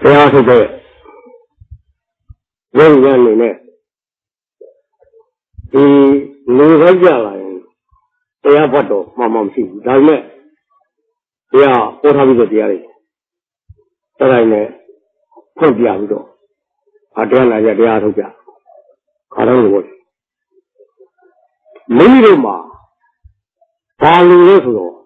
တရားထုတ်တဲ့ဉာဏ်အနေနဲ့ဒီလူခိုက်ကြလာရင်တရားဘတ်တော်မှမရှိဘူးဒါပေမဲ့တရားဟောထားပြီးတဲ့တရားတွေအဲ့ဒါနဲ့ဖွင့်ပြပြီးတော့တရားနာကြတရားထုတ်ကြခါတော့လို့မိမိတို့မှာဘာလို့လဲဆိုတော့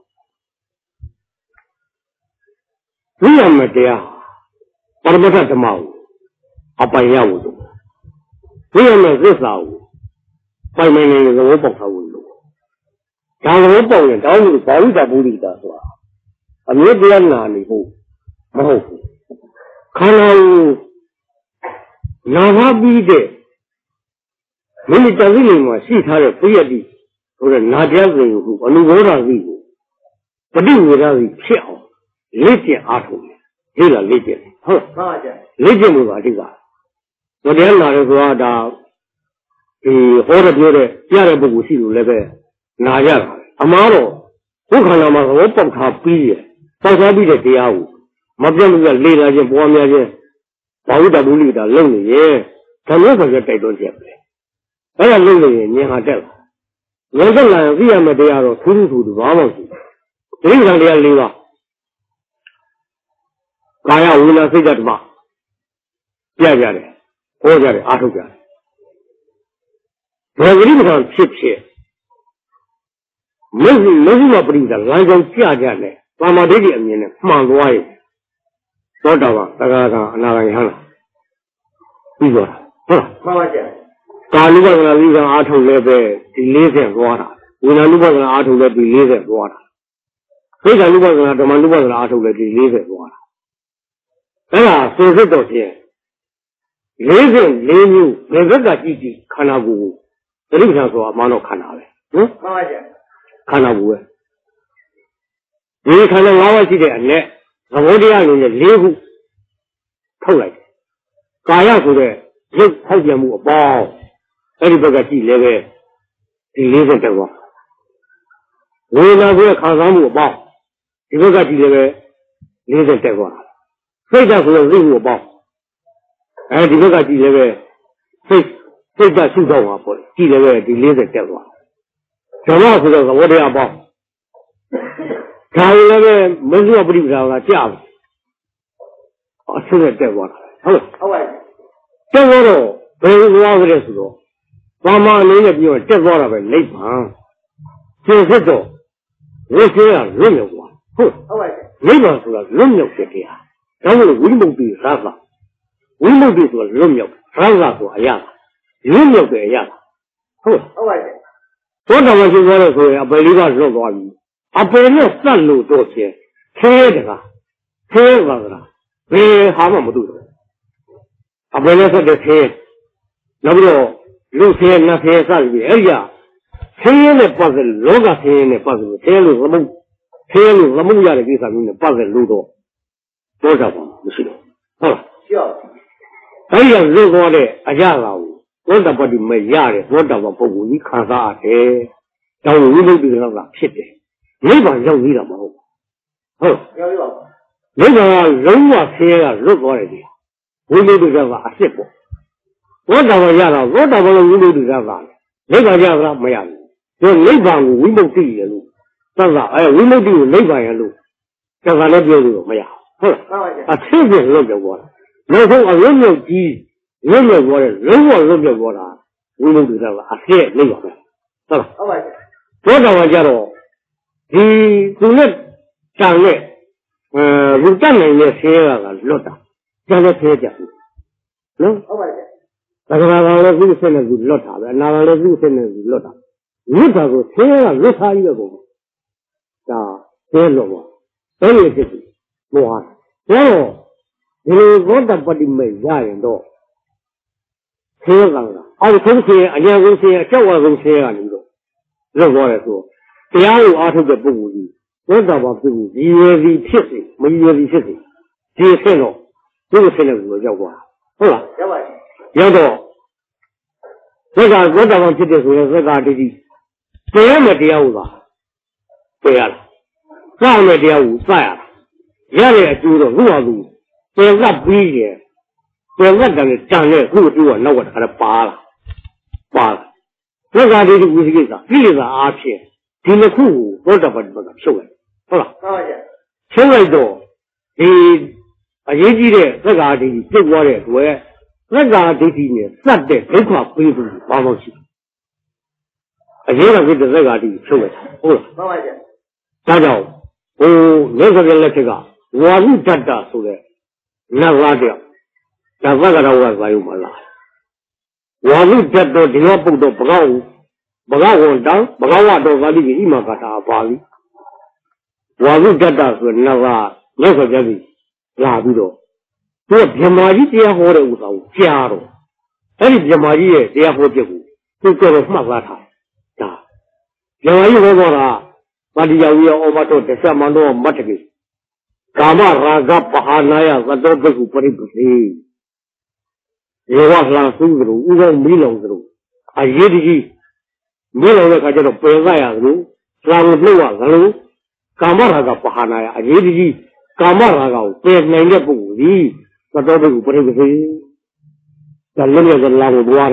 ဝိရမတရားပရမတ္ထဓမ္မကိုအပိုင်ရဖို့လို့ဝိရမသစ္စာကိုပိုင်နိုင်တဲ့သဘောပေါက်ထားဖို့လို့ဒါသဘောပေါက်ရင်တောင်းလို့ဘာဝိတ္တပုရိသဆိုတာအမြဲတရားနာနေဖို့မဟုတ်ဘူးခန္ဓာကိုနာမပြီးတဲ့မိမိတသိနေမှာရှိထားတဲ့ပြည့်ရတိဆိုတဲ့နာတရားစဉ်ကိုအနုဘောဓသိကိုပฏิဝေဒသိဖြစ်အောင်လေ့ကျင့်အားထုတ်တယ်လေ့လာလေ့ကျင့်ဟုတ်ပါကြလေ့ကျင့်မှုကအဓိကတရားနာတယ်ဆိုတာဒါဒီဟောတဲ့ပြောတဲ့ပြတဲ့ပုဂ္ဂိုလ်ရှိလို့လည်းပဲနာရတာအမှားတော့ဘုခန္ဓာမှာသဘောပေါက်ထားပြီးရပေါက်ထားပြီးတဲ့တရားကိုမပြတ်မပြတ်လေ့လာခြင်းပွားများခြင်းဘာဝိတ္တပုရိသလုံနေရဲ့ဓမ္မဆိုတဲ့တိုက်တွန်းချက်ပဲအဲ့ဒါလုံနေရင်ဉာဏ်ဟာတက်လာဉာဏ်တက်လာရင်သိရမယ့်တရားတော့ထူးထူးထူးဘာမှမရှိဘူးဒီကံတရား၄ပါးကာယဝိညာဉ်စိတ်ဓာတ်ဓမ္မပြကြတယ်ဟောကြတယ်အားထုတ်ကြတယ်ဘယ်လိုမှဖြစ်မရှိမပရိသလမ်းကြောင်းကြကြနဲ့ပါမဒိဋ္ဌိအမြင်နဲ့မှန်သွားရင်သောတာပန်သဂါကအနာဂံယဟန်ပြီးသွားတာဟုတ်လားမှန်ပါကြကာနုပဒနာပြီးကအားထုတ်လည်းပဲဒီ40သွားတာဝိညာဉ်ဥပဒနာအားထုတ်လည်းဒီ40သွားတာစိတ်ဓာတ်ဥပဒနာဓမ္မဥပဒနာအားထုတ်လည်းဒီ40သွားတာအဲ့ဒါဆိုစစ်တော့ဖြင့်44မျိုးဘယ်ဘက်ကကြည့်ကြည့်ခန္ဓာကိုယ်ကိုတိပ္ပံဆိုတာအမှန်တော့ခန္ဓာပဲနော်မှန်ပါကြခန္ဓာကိုယ်ပဲဒီခန္ဓာ၅ပါးရှိတဲ့အ내သဘောတရားတွေနဲ့၄ခုထုတ်လိုက်တယ်ကာယဆိုတဲ့ရုပ်ဟောက်ပြန်မှုအပေါင်းအဲ့ဒီဘက်ကကြည့်လည်းပဲဒီ40တက်သွားဝေဒနာဆိုတဲ့ခံစားမှုအပေါင်းဒီဘက်ကကြည့်လည်းပဲ40တက်သွားစိတ်ဓာတ်ဆိုတဲ့သိမှုအပေါင်းအဲဒီဘက်ကကြည့်လည်းပဲစိတ်ဓာတ်ရှုတော့မှာပေါ့ကြည့်လည်းပဲဒီ40တက်သွားဓမ္မဆိုတဲ့သဘောတရားအပေါင်းဒါလည်းပဲမဇ္ဈိမပရိပဒါကကြာပြီအဆင်းနဲ့တက်သွားတာဟုတ်ပါတက်သွားတော့ဘယ်လိုသွားကြလဲဆိုတော့ဘာမှအနေနဲ့ပြောတက်သွားတာပဲနိဗ္ဗာန်သင်ဖြစ်တော့ဝိသေကလွတ်မြောက်သွားဟုတ်ပါနိဗ္ဗာန်ဆိုတာလွတ်မြောက်တဲ့တရားဒါမို့ဝိမု ക്തി သာသဝိမု ക്തി ဆိုတာလွတ်မြောက်သာသဆိုတာအရာလွတ်မြောက်တဲ့အရာဟုတ်ပါသောတာပန်ရှိသွားလို့ဆိုရင်အပယ်လေးပါးလွတ်သွားပြီအပယ်နဲ့စက်လို့တော့ချင်းခဲတကားခဲပါကလားဘယ်ဟာမှမတူတော့အပယ်နဲ့စက်တဲ့ခဲနောက်ပြီးတော့လူခဲနတ်ခဲစသည်အဲ့ဒီခဲနဲ့ပတ်သက်လောကခဲနဲ့ပတ်သက်ခဲလို့သမုတ်ရတဲ့ကိစ္စမျိုးနဲ့ပတ်သက်လို့တော့သောတာပန်မရှိတော့ဟုတ်လားရှိပါဘူးအဲ့ဒီလွတ်သွားတဲ့အရာကသောတာပတိမရတယ်သောတာပန်ပုဂ္ဂိုလ်ကြီးခံစားရတယ်။ဒါဝိမု ക്തി ကဖြစ်တယ်။နိဗ္ဗာန်ရောက်သေးတာမဟုတ်ဘူး။ဟုတ်ရောက်ပါဘူး။နိဗ္ဗာန်ကလုံးဝဆင်းရဲကလွတ်သွားတယ်ဒီ။ဝိမု ക്തി ကအစ်စ်ပေါ့။သောတာပန်ရတာသောတာပန်လည်းဝိမု ക്തി ကပါလေ။နိဗ္ဗာန်ရတာမရဘူး။ဒီနိဗ္ဗာန်ကိုဝိမု ക്തി ရလို့သတ်တာဝိမု ക്തി ကိုနိဗ္ဗာန်ရလို့သက္ကလည်းပြောလို့မရဘူး။ဟုတ်လား။အဆင့်ပြန်လွတ်ပြောတာ။နောက်ဆုံးအလွတ်မြောက်ကြီးလွတ်မြောက်သွားတယ်လုံးဝလွတ်မြောက်သွားတာဝိမု ക്തി ကအဆင့်နိဗ္ဗာန်ပဲဟုတ်လားဟုတ်ပါပြီသောတာပန်ကြတော့ဒီသူနဲ့တန်နဲ့လူတတ်နိုင်တဲ့ဆင်းရဲကလွတ်တာကျန်တဲ့ဆင်းရဲကြဘူးနော်ဟုတ်ပါပြီသက္ကရာကလည်းသူ့ဆင်းနဲ့သူလွတ်တာပဲအနာကလည်းသူ့ဆင်းနဲ့သူလွတ်တာလွတ်တာကိုဆင်းရဲကလွတ်ထားပြီးတော့ဒါဆင်းလို့ပေါ့အဲ့ဒီဖြစ်ပြီမောဟဒါတော့ဒီလိုသောတာပတိမေရရင်တော့ဆင်းရဲကအောက်ဆုံးဆင်းရဲအညာဆုံးဆင်းရဲအကျောက်ဝါဆုံးဆင်းရဲကနေပြီးတော့လွတ်သွားတယ်ဆိုတရားကိုအားထုတ်တဲ့ပုဂ္ဂိုလ်ကြီးသောတာပန်ဖြစ်ပြီးရည်ရွယ်စီဖြစ်စေမရည်ရွယ်စီဖြစ်စေဒီဆင်းတော့ဒီဆင်းတဲ့ကိုရောက်သွားဟုတ်လားရောက်ပါပြီရောက်တော့သောတာပန်ဖြစ်တဲ့ဆိုရင်သက္ကာဒိဋ္ဌိတရားနဲ့တရားကိုသာပယ်ရတာစမယ်တရားကိုစရတာရတဲ့အကျိုးတော့သူ့ဟာသူ别个不一样，别个站在后头那我给他扒了，那个这个为啥？为啥阿片？听了苦，多少把这个收来，好了，收来多，也记得这个这结果的多，那个这呢，三的很快恢复往往去，也那个这个收来，好了，大家那个人来这个，我们真的说的，那拉掉，那那个我有么啦？我们真的这个不都不搞。不搞文章，不搞话都把你一毛个啥发的，我们这倒是那个叫的拉不着，我偏马一点好的无啥加了，而且偏马一点好结果，就做了什么啥啊？偏马一我说了，把你要我们说这什么都没这个，干嘛那个不好那样，我都不是不是不是，我上手指头，我没弄指头，啊也得去。没有那个叫做白菜呀，上路啊，路，干嘛那个不好那呀？也就是干嘛那个白那个不的，那都不不是不是，那那个拉不多的，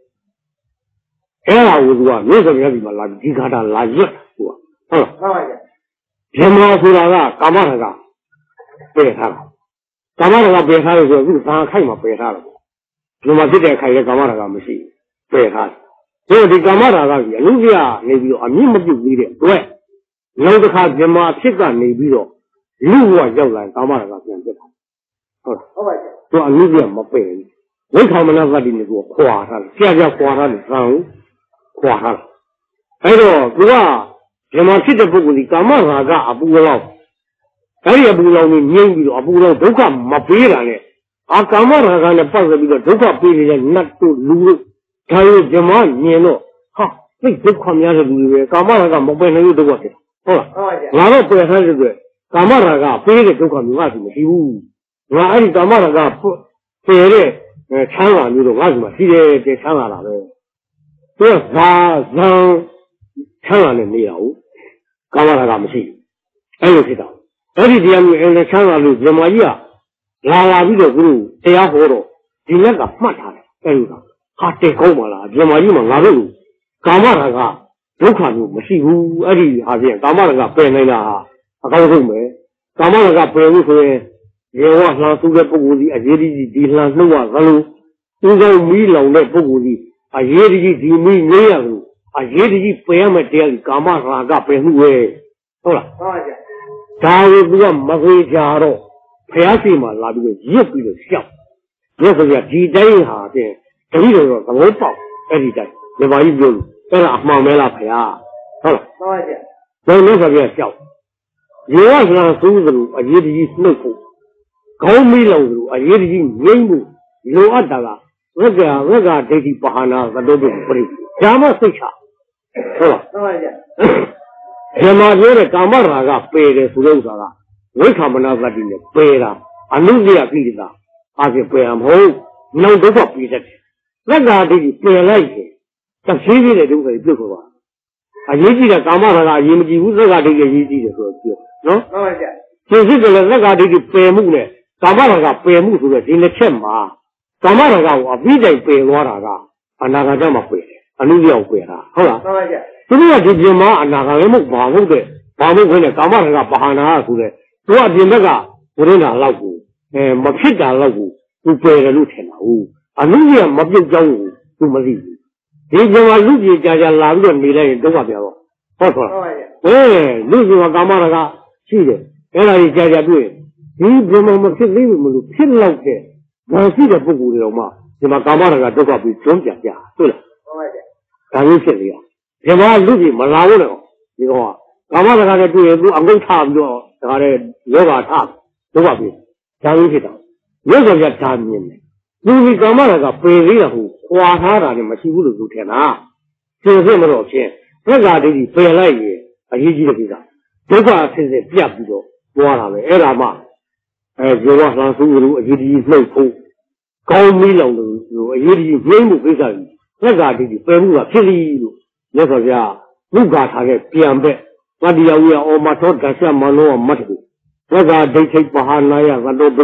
拉不多，没什么地方拉，你看他拉热多，偏马说那个干嘛那个白菜了，干嘛那个白菜的时候，路上看嘛白菜了，那么这点看见干嘛那个没事，白菜。所以这干嘛那个也弄的啊？那边啊，你们就为的对，弄得看什么这个那边的，如果要来干嘛那个变这个，好了，说那边没背，为他们那个的那个夸他了，现在夸他的上，夸他了，还有是吧？什么这个不过的干嘛那个啊不知道，咱也不知道你年纪啊不知道都干没背了呢，啊干嘛那个呢？把这个都干背的那都路。他有什么年了？哈，这这方面是对的，干嘛那个没背那有多少？好了，那个背上是对，干嘛那个背的都方面我是没有，我还是干嘛那个不背的长了你都我是没，现在这长了呗，这啥长了的没有，干嘛那个没事，还有知道，而且这样那长了的什么呀？拉比的路这样好了，今天个蛮差的，还有个。他这搞嘛啦，这嘛一嘛拿路，干嘛那个有看有没事乎？而且下边干嘛那个白那个，他搞什么？干嘛那个白乌说，人话上都在不顾的，也的地上弄啊路，都在没弄的不顾的，也的地没那样路，也的白嘛这样干嘛那个白路哎，好了，假如这个没回家了，拍下去嘛，那边也比较小，也是个地震一下的。这里头怎么报？这里在，对吧？一有，这了忙没了赔啊，好了。那那个别小，有啊是让收入啊，也得弄苦，高没收入啊，也得年度有啊的啦。那个这里不好呢，那都不对，干嘛谁差？是吧？干嘛有的干嘛那个白的不有啥啦？为什么那个的呢？白的啊，弄的也比的，而且白好，弄多少比的。那个的白来些，像谁的都可以做吧？啊，也记得干嘛那个，也没记住这个这个也记得说就，喏，就是这个那个这个白木呢，干嘛那个白木说的真的钱嘛？干嘛那个我比在白罗那个，啊那个怎么白的？啊你要白了，好了，这个就是嘛，那个木把木的，把木的干嘛那个把那说的，主要是那个我的那老虎，没皮的老虎，都白的都天了哦。啊，农业没变教务都没理，你讲话农业家家哪个没来人都话别了，好说了。农业我干嘛那个是的，原来家家对，你别么么偏没么偏老的，那是的不顾了嘛，你嘛干嘛那个都话比专家家，对了。咱们这里啊，这嘛农业没拉我了，你讲话，干嘛那个对都俺们差不多，那个有个差，都话比，咱们知道，有个叫产品的。因为干嘛那个白人了后，花他的嘛辛苦的都天呐，就是么多钱，那个就是白来也，啊，一级的这个，这个现在比较比较多了呗，那嘛，就往上收入一级弄苦，高没弄的，一级面目非常，那个就是白木啊，便宜了，那个叫物价差的变白，那你要我嘛说这些嘛弄没这个，那个这些不好那样，那都不是。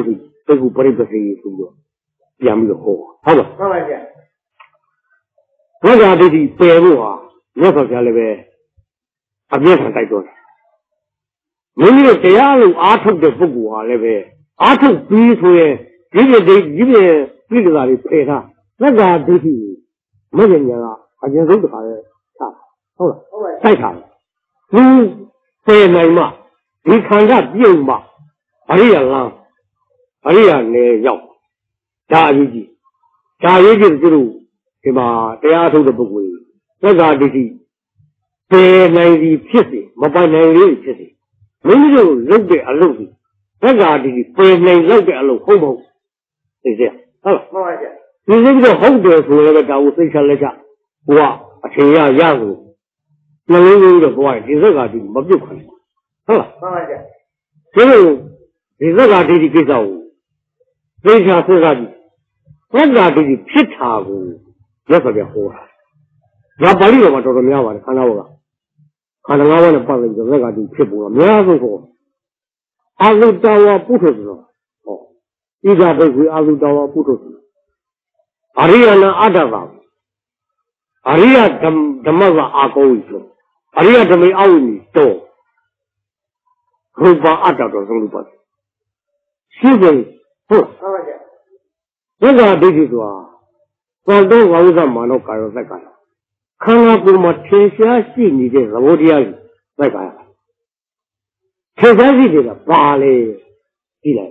စိတ်ကူပရိပစီဆိုပြီးတော့ပြန်ပြီးတော့ဟောဟုတ်လားမှန်ပါဗျာဝိဇ္ဇာဒိဋ္ဌိပယ်ဖို့ဟာမြတ်စွာဘုရားလည်းပဲအပြည့်အစုံတိုက်တွန်းတယ်မိမိတို့တရားလို့အားထုတ်တဲ့ပုဂ္ဂိုလ်ဟာလည်းပဲအားထုတ်ပြီးဆိုရင်ဒီပြဒိဋ္ဌိဒီပြပြိက္ခာတွေပယ်ထားသက္ကာဒိဋ္ဌိမဂ္ဂညာကအကျဉ်းဆုံးတစ်ခါလဲချဟုတ်လားတိုက်ထားတယ်သူပယ်နိုင်မှဒီခန္ဓာပြုတ်မှအရိယာလမ်းအရိယာနယ်ရောက်ဒါအရေးကြီးဒါအရေးကြီးသူတို့ဒီမှာတရားထုတ်တဲ့ပုဂ္ဂိုလ်ကြီးသက္ကာဒိဋ္ဌိပယ်နိုင်သည်ဖြစ်စေမပိုင်နိုင်လေးဖြစ်စေမိမိတို့လုပ်တဲ့အလုပ်ကြီးသက္ကာဒိဋ္ဌိပယ်နိုင်လောက်တဲ့အလုပ်ဟုတ်မဟုတ်သိကြဟုတ်မှန်ပါဗျာဒီလိုပြီးတော့ဟုတ်တယ်ဆိုရင်လည်းဒါကိုသိချလက်ချဟိုကအထင်ရရဆိုနှလုံးသွင်းတော့ဘဝဒီသက္ကာဒိဋ္ဌိမပြုတ်ခံဘူးဟုတ်လားမှန်ပါဗျာဒီလိုဒီသက္ကာဒိဋ္ဌိကိစ္စကိုသိချဆက်စားကြည့်သက္ကာဒိဋ္ဌိဖြစ်တာကိုရက်ဆိုပြဟောတာဒါပါဠိတော်မှာတော်တော်များပါတယ်ခန္ဓာဘောကခန္ဓာ၅ပါးနဲ့ပတ်သက်ပြီးသက္ကာဒိဋ္ဌိဖြစ်ပေါ်တာအများဆုံးဟောအာလုတဝပုထုဇဉ်ဟောဣဇာဘိက္ခွေအာလုတဝပုထုဇဉ်အရိယနာအတ္တပါအရိယဓမ္မကအာကောဝိဆိုအရိယဓမ္မေအဝိနိတောရူပအတ္တတော်ဆုံးလို့ပါတယ်ရှိတယ်ဟုတ်ပါဗျာသက္ကာဒိဋ္ဌိဆိုတာသောတောဝါဝုဇ္ဇမာနောကာယောသက္ကာခန္ဓာကိုယ်မှာထင်ရှားရှိနေတဲ့သဘောတရားကြီးသက္ကာရထင်ရှားရှိနေတာပါလေကြည့်လိုက်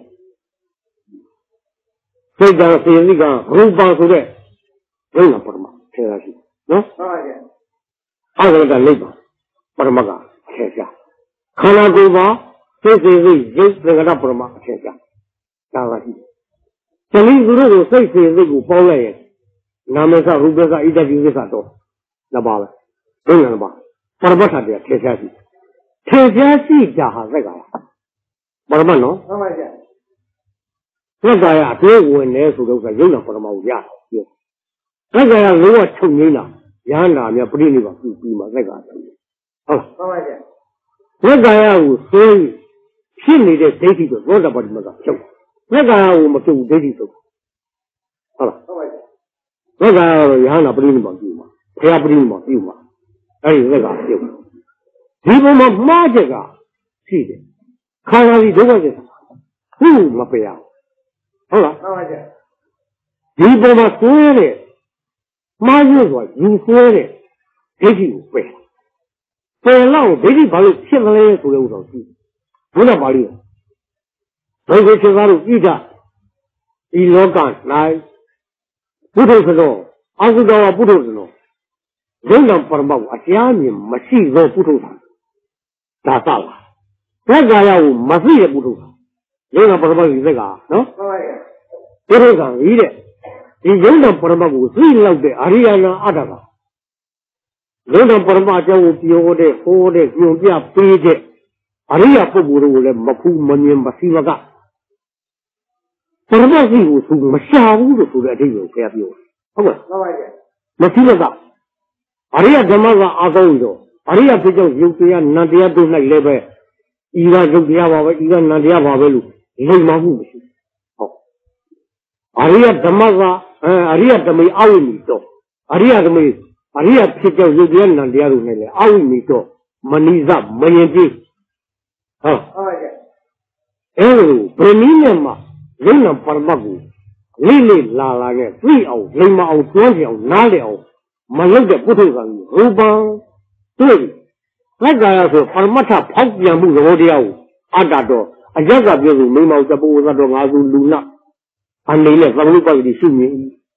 စိတ်ကစေစိတ်ကရူပဆိုတဲ့ဘုရားပရမထင်ရှားရှိနော်ဟုတ်ပါဗျာအဲ့ဒါကလိပ်ပါပရမကထင်ရှားခန္ဓာကိုယ်မှာစိတ်စေစိတ်ရုပ်သက္ကပရမထင်ရှားဒါပါရှိတယ်ဒီလိုသူတို့ကိုစိတ်စေစိတ်ကိုပေါင်းလိုက်ရင်နာမစရူပစဣတ္တတိဝိသတော့နှစ်ပါးပဲဘယ်နှစ်ပါးပရမတ်တရားထင်ရှားရှိထင်ရှားရှိကြဟာသက္ကာယပရမတ်နော်ဟုတ်ပါဗျာသက္ကာယအသေးဝင်နေဆိုတော့ရုပ်နာပရမတ်ကိုရတယ်သက္ကာယလုံးဝချုပ်ငိမ့်တာရဟန္တာများပြိဋိဘပြုပြီးမှသက္ကာယဟုတ်လားဟုတ်ပါဗျာသက္ကာယကိုသိဖြစ်နေတဲ့ဒိဋ္ဌိကိုသောတာပတိမကဖြုတ်သက္ကာယကိုမဖြုတ်ဒိဋ္ဌိဆိုဟုတ်လားဟုတ်ပါဗျာသက္ကာယကိုရဟန္တာပြိဋိဘပြုမှာဘုရားပြိဋိဘပြုမှာအဲ့ဒီသက္ကာပြုတ်ဒီဘုံမှာမှားချက်ကရှိတယ်ခန္ဓာကြီးဒုက္ခချက်ကသူ့မပယ်အောင်ဟုတ်လားဟုတ်ပါဗျာဒီဘုံမှာဆွဲတဲ့မှားရွဆိုတာယူဆွဲတဲ့ဒိဋ္ဌိကိုပယ်လောက်ဒိဋ္ဌိဘာလို့ဖြစ်မလဲဆိုတဲ့ဥစ္စာရှိဘုရားပါဠိတော်ဘုရားရှင်သားတို့ဣဒဒီလောက၌ပုထုဇဉ်အာဟုတောပုထုဇဉ်ရုပ်နာပရမတ်ကိုအတရားမြင်မရှိသောပုထုဇဉ်ဒါသလားသက္ကာယကိုမသိတဲ့ပုထုဇဉ်ရုပ်နာပရမတ်ကြီးသက္ကာနော်ဟုတ်ပါရဲ့ပုထုဇဉ်ကြီးတဲ့ဒီရုပ်နာပရမတ်ကိုသိလောက်တဲ့အရိယာနာအတ္တပါရုပ်နာပရမတ်အကြောင်းကိုပြောတဲ့ဟောတဲ့ညွန်ပြပေးတဲ့အရိယာပုဂ္ဂိုလ်တို့ကိုလည်းမဖူးမမြင်မသိမကပရမတ်ကြီးကိုသူမရှာဘူးလို့ဆိုတဲ့အဓိပ္ပာယ်ကိုဘုရားပြောဟုတ်ပါ့ဟုတ်ပါရဲ့မသိမကအရိယဓမ္မကအာကောင်းတော့အရိယဖြစ်ကြောင့်ယုတ်တရားနံတရားတို့၌လည်းပဲဤကယုတ်တရားပါပဲဤကနံတရားပါပဲလို့လိမ္မာမှုမရှိဟုတ်အရိယဓမ္မကအရိယဓမေအဝိနိတော့အရိယဓမေအရိယဖြစ်ကြောင့်ယုတ်တရားနံတရားတို့၌လည်းအဝိနိတော့မနိဇမယင်ပြေဟုတ်ဟုတ်ကဲ့အဲလိုဘယ်နည်းနဲ့မှယုံနာပရမတ်ကိုလိလိလာလာနဲ့သိအောင်လိမ္မာအောင်တွန်းကြအောင်နားလည်အောင်မလုပ်တဲ့ပုထုဇဉ်ရူပံတွေ့သက္ကာယဆိုပရမတ္ထဖောက်ပြန်မှုသဘောတရားကိုအတ္တတော်အရက်ကပြောလို့မိမောင်တပုဝဇ္ဇတော်ငါးစုလူနာအနေနဲ့သမုပ္ပါဒ်ရှိမြင်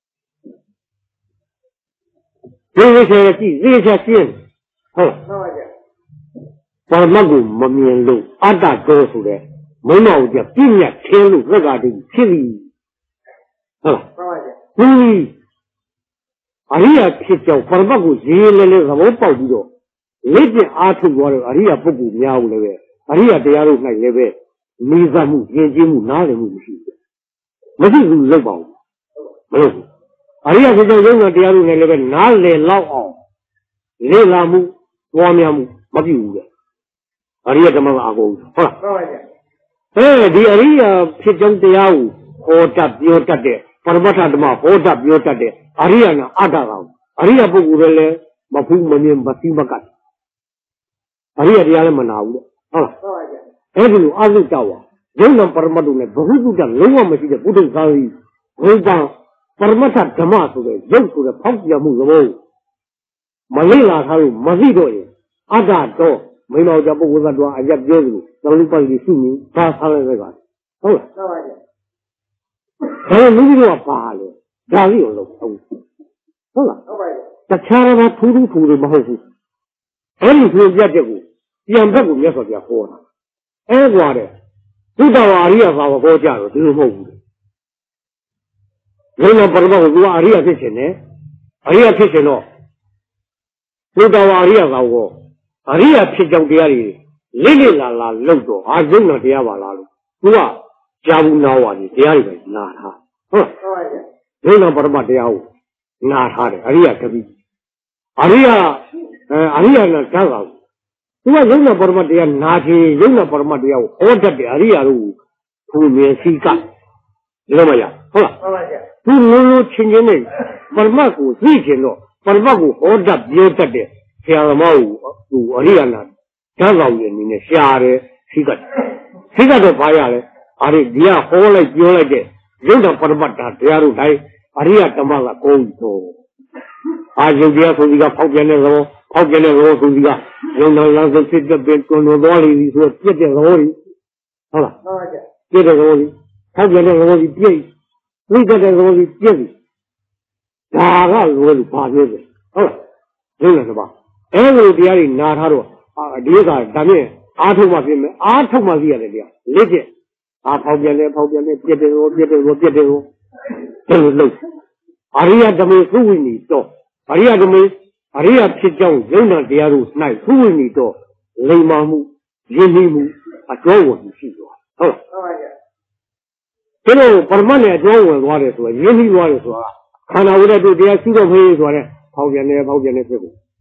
ဒီလိုဆိုရင်ကြည့်သိချရှင်းဟုတ်ပါဗျာပရမတ်ကိုမမြင်လို့အတ္တတော်ဆိုတဲ့မိမောင်ကျပြည့်ညတ်ခင်းလို့သက္ကာတိဖြစ်ပြီဟုတ်ပါဗျာဒီအရိယာဖြစ်ကြောင်းပရမတ်ကိုရေးလဲလဲသဘောပေါက်ပြီးတော့လက်ကျင်အားထုတ်သွားတော့အရိယာပုဂ္ဂိုလ်များကိုလည်းပဲအရိယာတရားတို့၌လည်းပဲနေသမှုယဉ်ကျေးမှုနားလည်မှုမရှိဘူးမရှိဘူးလောက်ပါဘူးမလို့ဘူးအရိယာဖြစ်ကြောင်းယုံနာတရားတို့၌လည်းပဲနားလည်လောက်အောင်လေ့လာမှုပွားများမှုမပြုဘူးတဲ့အရိယာဓမ္မကအကုန်ဟုတ်လားဟုတ်ပါရဲ့ဒီအရိယာဖြစ်ကြောင်းတရားကို Hota Biotate, Parmatama, Hota Biotate, Ariana Adara, Aria Bugule, Mapu Manium Basimakat. Aria Yalamana. Every other tower. Jonah Parmadune, Bahuda, Loma Machine, Buddha Zari, Ruba, Parmata Damasu, Junk to the Pampa Muzo. Manila Haru, Mazido, Ada Do, Mino Jabu Wazadwa, Ajab Jozu, the Lupa Yisumi, Pass Halaga. Oh, I knew a pile, Dario. The Charava Puru to the Mahosu. Any to Yajabu, Yambabu Yasoja Hora. And water. Aria of our Goja, to the home. Lona Parma, who are Aria Kitchen, eh? Aria Kitchen, no. Aria of our Aria Kitchen, Diari, Lily La Logo, Arjuna Diavala, who are Jabu Nawani, Diari, not her. Lona Parma Diao, not her, Aria Kabi. Aria Nataga. Who are Luna Parmatia, Nati, Luna Parmatia, ordered the Aria, who may see cut. Lomaya, who no changing, Parmaku, Richino, Parmaku, ordered Yotate, Siaramau, to Ariana, Tagawian in a share, Sigat. Sigat of Payale, Ari, Dia, Hole, Yolade, Luna Parmata, Tiaru, Aria Tamala, Cold. I will be able to get Poganero, Poganero, who we got. You know, the sit the bed on the valley, who get the lorry. Hola, get a lorry. Poganero, play. We got a lorry, play. Dara, will pass with it. Hola, Luna. Every day in Nataro, Diga, Dame, Arthur Mavia, Legit. Poganero, Pietro. Look. Aria Dame, who we need, though. Aria Dame, Aria Pitjong, Zona Diaru, Night, who we need, though. Lemamu, Jimimu, a draw you see. Oh, yeah. Permanent draw waters were, Yemi waters were. Can I would have to their sugar ways or Paugian.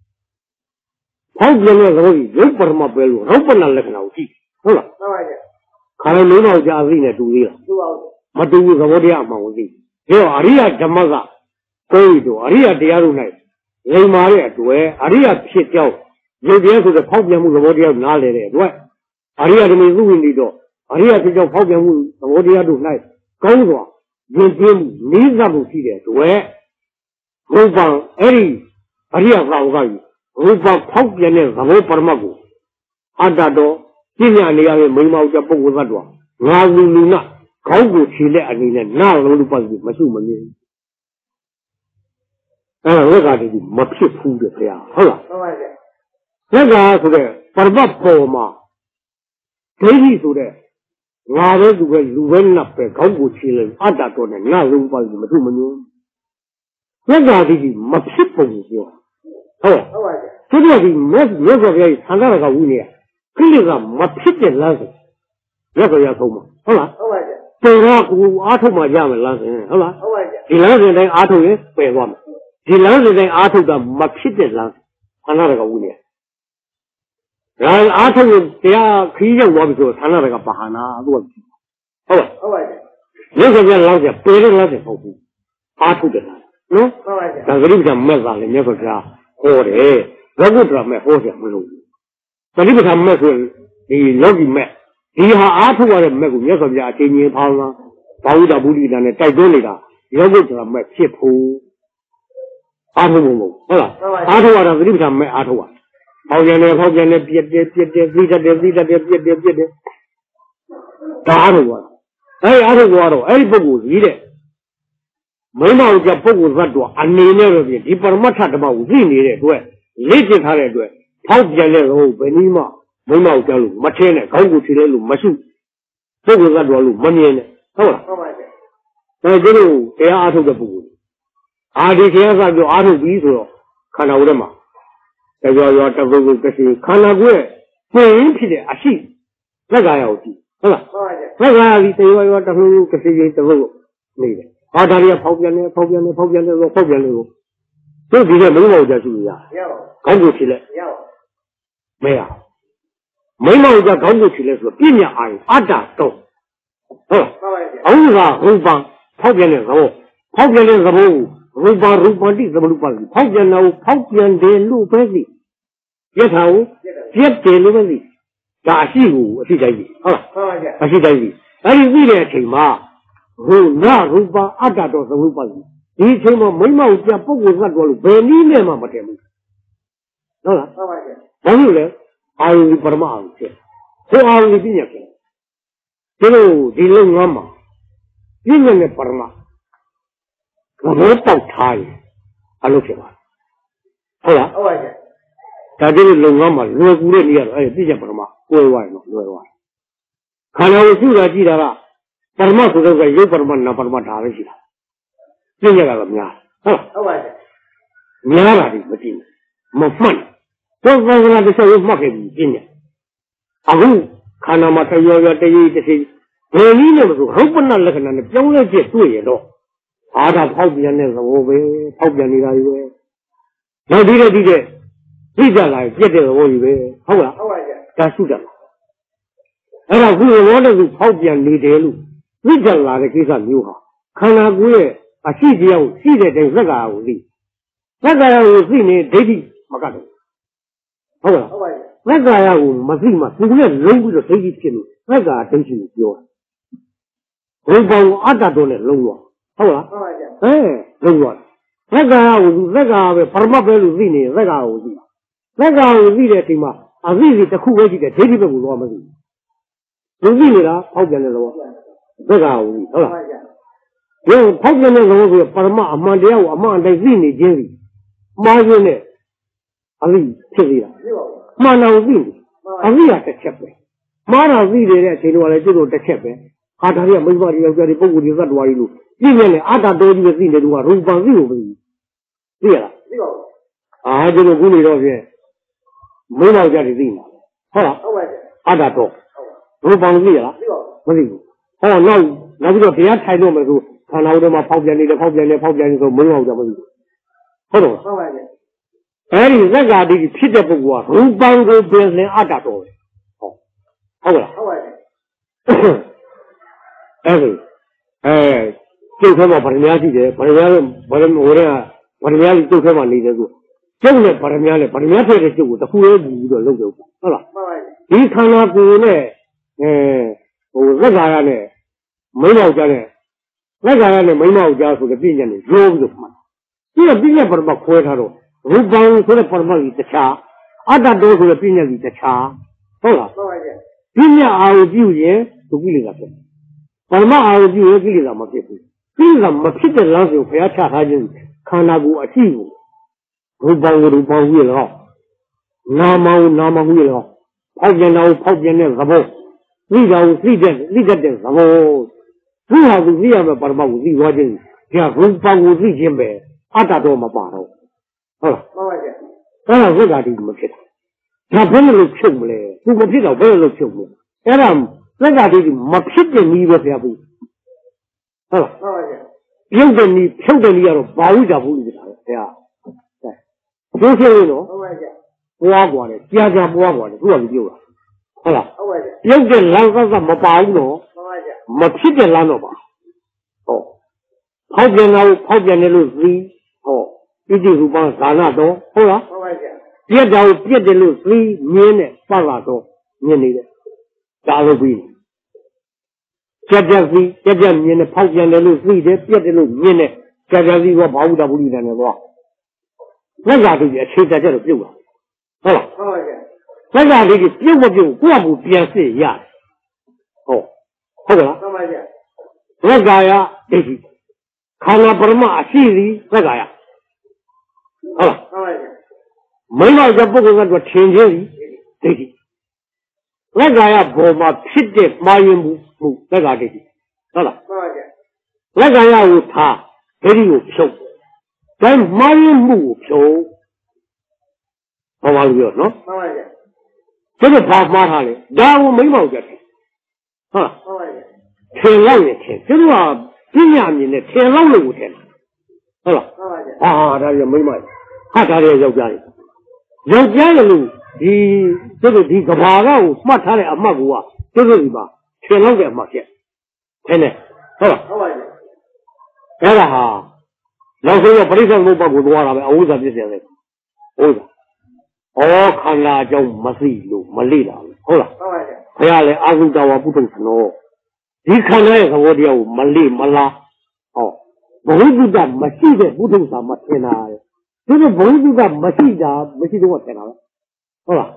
Paugian, you put my bell, open a letter now. Hola. Can I know Javina to you? What do you the Vodia Mauzi? Yo, Aria Jamaga. Koido, Aria Diarunai, Lay Maria to where Aria Pitjao, you be able to the Pogiamu, the Vodia Nale, what? Aria de Mizuinido, Aria Pitjao Pogiamu, the Vodia do night, Congo, Jim, Nizabu Sida, to where Ruba, Eri, Aria Ragai, Ruba Pogian, the Parmago, Adado, Tina Nia, Mima Japo, Nazu Luna, Congo Chile, and now Lupa with Masumani. Look at it, Mapi food there. Hola. Look at it, Parvapoma. Baby to there. Rather to win up a Congo children, Adaton, and now Lumpa with Matumanu. Look at it, Mapi food here. Hola. So there is most of it, Hanaka Winia. Clearly, Mapi Lazar. Look at Yatoma. Hola. So, Atoma Jam Lazar. Hola. The Lazar then Ato is pay one. The Lazar then Ato the Makita Lazar. Hanaka Winia. Ato, they are Korean Wabito, Hanaka Bahana. Hola. Look at your Lazar, better Lazar for you. Ato the Lazar. No? The River Mezza, the Never Jar, or the Ragutra Mehosa. But if I'm messing the Logi Met. He had Ato or Megus of Yatini Palma, Pauda Budi and a Tigonida, Yogutra Met Chipu. Ato, Ato or the River Met Ato. How can I get Hey, Ato, hey, Bogu, read it. Mama Japo was that and never be deeper much about Zini, where legit had it. How can I Benima? Mama Jalu, Machene, Kongu Chilelu, Masu. So was that one, money in it. I do, they are out of the book. I declare that you are out of Israel, Kanaurama. They were your Tabu, Kanagwe, who emptied a sheep. Lagayoti. Lagay, they were your Tabu, the road. Neither. Adaria Pogian. So did a little Jasuya. Kongu Chile. Mea. Mama Kongu Chile, Pinia, Ada, ဟုတ်ဟုတ်ပါဖောက်ပြန်တဲ့သဘောဖောက်ပြန်တဲ့သဘောရူပတိသမလူပါဖောက်ပြန်တာကိုဖောက်ပြန်တယ်လို့ပဲသိပြက်တာကိုပြက်တယ်လို့ပဲသိဒါအရှိကိုအရှိတိုင်းပြီဟုတ်လားအရှိတိုင်းပြီအဲ့ဒီသိတဲ့အချိန်မှာရူပအတ္တတော်သမလူပါဒီအချိန်မှာမိမ့်မောက်ပြပုဂ္ဂိုလ်သတ်တော်လို့ဘယ်နည်းနဲ့မှမတည်ဘူးဟုတ်လားဘာလို့လဲအာယုပရမအာယုဖြစ်ဟိုအာယုပြညာဖြစ်ဒီလိုဒီလုံငန်းမှာပြညာနဲ့ပရမဘောတောက်ထားရင်အလုပ်ဖြစ်ပါဟုတ်လားဟုတ်ပါရဲ့ဒါဒီလုံငန်းမှာလွယ်ကူတဲ့နေရာတော့အဲ့ပြညာပရမကိုယ်ဝိုင်းတော့လွယ်သွားတယ်ခန္ဓာကိုစုတာကြည့်တာကပရမဆိုတော့ရုပ်ပရမနာပရမဒါပဲရှိတာပြညာကတော့များဟုတ်ပါရဲ့များတာဒီမကြည့်မမှန်တော့ဘာသာတစ်ချက်မှတ်ခဲ့ပြီပြညာအခုခန္ဓာမှာတရောတရေးတစ်ချိန်ဘယ်နည်းနဲ့မဆိုရုပ်ပနလက္ခဏာနဲ့ပြောင်းလဲချက်တွေ့ရတော့အာဒါဖောက်ပြန်တဲ့သဘောပဲဖောက်ပြန်နေတာကြီးပဲနောက်ဒီတဲ့သိကြလာပြက်တဲ့သဘောကြီးပဲဟုတ်လားဟုတ်ပါရဲ့ဒါရှုတတ်အဲ့ဒါခုရောတဲ့ခုဖောက်ပြန်နေတယ်လို့သိကြလာတဲ့ကိစ္စမျိုးဟာခန္ဓာကိုယ်ရဲ့အရှိတရားကိုရှိတဲ့တိုင်သက္ကာကိုသိသက္ကာကိုသိနေဒိဋ္ဌိမကတ်တော့ဟုတ်လားဟုတ်ပါရဲ့သက္ကာကိုမသိမှသူနဲ့လုံးပြီးတော့ဒိဋ္ဌိဖြစ်လို့သက္ကာဒိဋ္ဌိကိုပြောရူပံအတ္တတော်နဲ့လုံးတော့ဟုတ်လားဟုတ်ပါရဲ့လုံးတော့သက္ကာကိုသက္ကာပဲပရမတ်ပဲလို့သိနေသက္ကာကိုသိသက္ကာကိုသိတဲ့အချိန်မှာအသိစီတစ်ခုပဲရှိတယ်ဒိဋ္ဌိဘက်ကိုတော့မသိဘူးသိနေတာဖောက်ပြန်တဲ့သဘောသက္ကာကိုသိဟုတ်လားဒီဖောက်ပြန်တဲ့သဘောဆိုပရမတ်အမှန်တရားကိုအမှန်တိုင်းသိနေခြင်းစီမှားခြင်းနဲ့အသိဖြစ်နေတာမှန်တော်သိတယ်အသိကတစ်ချက်ပဲမှားတာသိနေတဲ့အချိန်တော့လည်းကျတို့တစ်ချက်ပဲဟာဒါတွေကမိဘတွေယောက်ျားတွေပုဂ္ဂိုလ်တွေသတ္တဝါတွေလို့ပြည့်ပြည့်နဲ့အတ္တတော်ကြီးပဲသိနေသူကရူပံသိလို့မသိဘူးသိရလားသိပါဘူးအာကျတို့ခုနေတော့ဖြင့်မိဘယောက်ျားတွေသိနေတာဟုတ်လားဟုတ်ပါရဲ့အတ္တတော်ရူပံသိရလားသိပါဘူးမသိဘူးဟောနောက်ပြီးတော့တရားထိုင်တော့မယ်ဆိုခန္ဓာကိုယ်မှာဖောက်ပြန်နေတယ်ဆိုမိဘယောက်ျားမသိဘူးဟုတ်တော့ဟုတ်ပါရဲ့အဲ့ဒီသက္ကာတိဖြစ်တဲ့ပုဂ္ဂိုလ်ကရူပံကိုပြင်လင်အတ္တတော်ပဲဟုတ်လားဟုတ်ပါရဲ့အဲ့ဒီကျုပ်ထဲမှာဗရမများရှိတယ်ဗရမများဟိုတဲ့ဗရမများကျုပ်ထဲမှာနေတယ်ဆိုကျုပ်နဲ့ဗရမများနဲ့ဗရမများဖြစ်တဲ့ကျုပ်ကိုတစ်ခုလေးပြီးတော့လုပ်တယ်ဟုတ်လားမှန်ပါရဲ့ဒီခန္ဓာကိုယ်နဲ့ဟိုသက္ကာရနဲ့မိမောက်ကြတဲ့သက္ကာရနဲ့မိမောက်ကြဆိုတဲ့ပြည့်ညက်နေရိုးပြီးတော့မှန်ပြီးတော့ပြည့်ညက်ပရမခွဲထားတော့ရူပံဆိုတဲ့ပရမတ်ကြီးတခြားအတ္တတော်ဆိုတဲ့ပြည့်ညက်ကြီးတခြားဟုတ်လားမှန်ပါရဲ့ပြည့်ညက်အာရုံပြုရင်ဒုက္ခိလေသာဖြစ်ပရမအာရုံပြုရင်ကိလေသာမဖြစ်ဘူးကိလေသာမဖြစ်တဲ့လမ်းစဉ်ကိုဘုရားချထားခြင်းခန္ဓာကိုယ်အရှိကိုရူပံကိုရူပံကြီးရောနာမကိုနာမကြီးရောဖောက်ပြန်တာကိုဖောက်ပြန်တဲ့သဘောသိတာကိုသိတတ်တဲ့သဘောသူဟာသူသိရမယ်ပရမတ်ကိုသိသွားခြင်းဒီကရူပံကိုသိခြင်းပဲအတ္တတော်မပါတော့ဟုတ်လားမှန်ပါဗျာအဲ့ဒါဝိက္ခာတိမဖြစ်တာဒါဘယ်လိုဖြုတ်မလဲသူမဖြစ်တော့ဘယ်လိုဖြုတ်မလဲအဲ့ဒါသက္ကာတိမဖြစ်တဲ့နည်းပဲဆရာဘူးဟုတ်လားမှန်ပါဗျာပြုတ်တဲ့နည်းဖြုတ်တဲ့နည်းကတော့ဘာဝိဇ္ဇာဘူးလို့ပြောတာဆရာကျိုးဖြစ်လို့နော်မှန်ပါဗျာပွားပွားတယ်ကြာပွားပွားတယ်သူကမပြောတာဟုတ်လားဟုတ်ပါဗျာပြုတ်တဲ့လမ်းသက်မပါဘူးနော်မှန်ပါဗျာမဖြစ်တဲ့လမ်းတော့ပါဟုတ်ဖောက်ပြန်တာကိုဖောက်ပြန်တယ်လို့သိဟောဣတိရူပံဇာနာတော်ဟုတ်လားဟုတ်ပါဗျာပြက်တာကိုပြက်တယ်လို့သိမြင်းနဲ့ပတ်လာတော့မြင်နေတယ်ဒါလို့ပြီးကြက်မြင်နဲ့ဖောက်ပြန်တယ်လို့သိတယ်ပြက်တယ်လို့မြင်တယ်ကြက်စီကဘာဝုဒ္ဓဘုလိတန်နဲ့သွားလက်သာတိအခြေတက်တော့ပြုတ်လာဟုတ်လားဟုတ်ပါဗျာလက်သာတိပြုတ်မပြုတ်ကိုယ့်အကူပြန်စစ်ရတယ်ဟုတ်ကလားဟုတ်ပါဗျာလက်သာယဒိဋ္ဌိခန္ဓာပရမအရှိသည်လက်သာယဟုတ်လားဟုတ်ပါဗျာမိမောကပုဂ္ဂိုလ်ကတော့ထင်ခြင်းသည်ဒိဋ္ဌိလက်သာယဘောမှာဖြစ်တဲ့မှားယွင်းမှုလက်သာဒိဋ္ဌိဟုတ်လားမှန်ပါဗျာလက်သာယကိုထားဒိဋ္ဌိကိုဖြုတ်ဒါမှားယွင်းမှုကိုဖြုတ်ဟောပါလို့ပြောနော်မှန်ပါဗျာဒါကဘာမှားထားလဲဒါကိုမိမောကြတယ်ဟုတ်လားမှန်ပါဗျာထင်လောက်နေထင်သူကပညာမြင်နဲ့ထင်လောက်လို့ကိုထင်ဟုတ်လားမှန်ပါဗျာဟာဒါရမိမဟာဒါရယောက်ျားတယ်လို့ဒီကဘာကိုမှတ်ထားတဲ့အမှတ်ကသူတို့ဒီမှာထင်လောက်တဲ့အမှတ်ဖြစ်听呢，好吧？这个哈，老师要不离上路把骨多了呗，我咋就现在？我咋？我看了就没事路，没力了，好了。不要来阿公叫我不动手，你看那个我的没力没拉，哦，我就讲没事的不动手没天哪，就是我就讲没事的没事的我天哪，好了。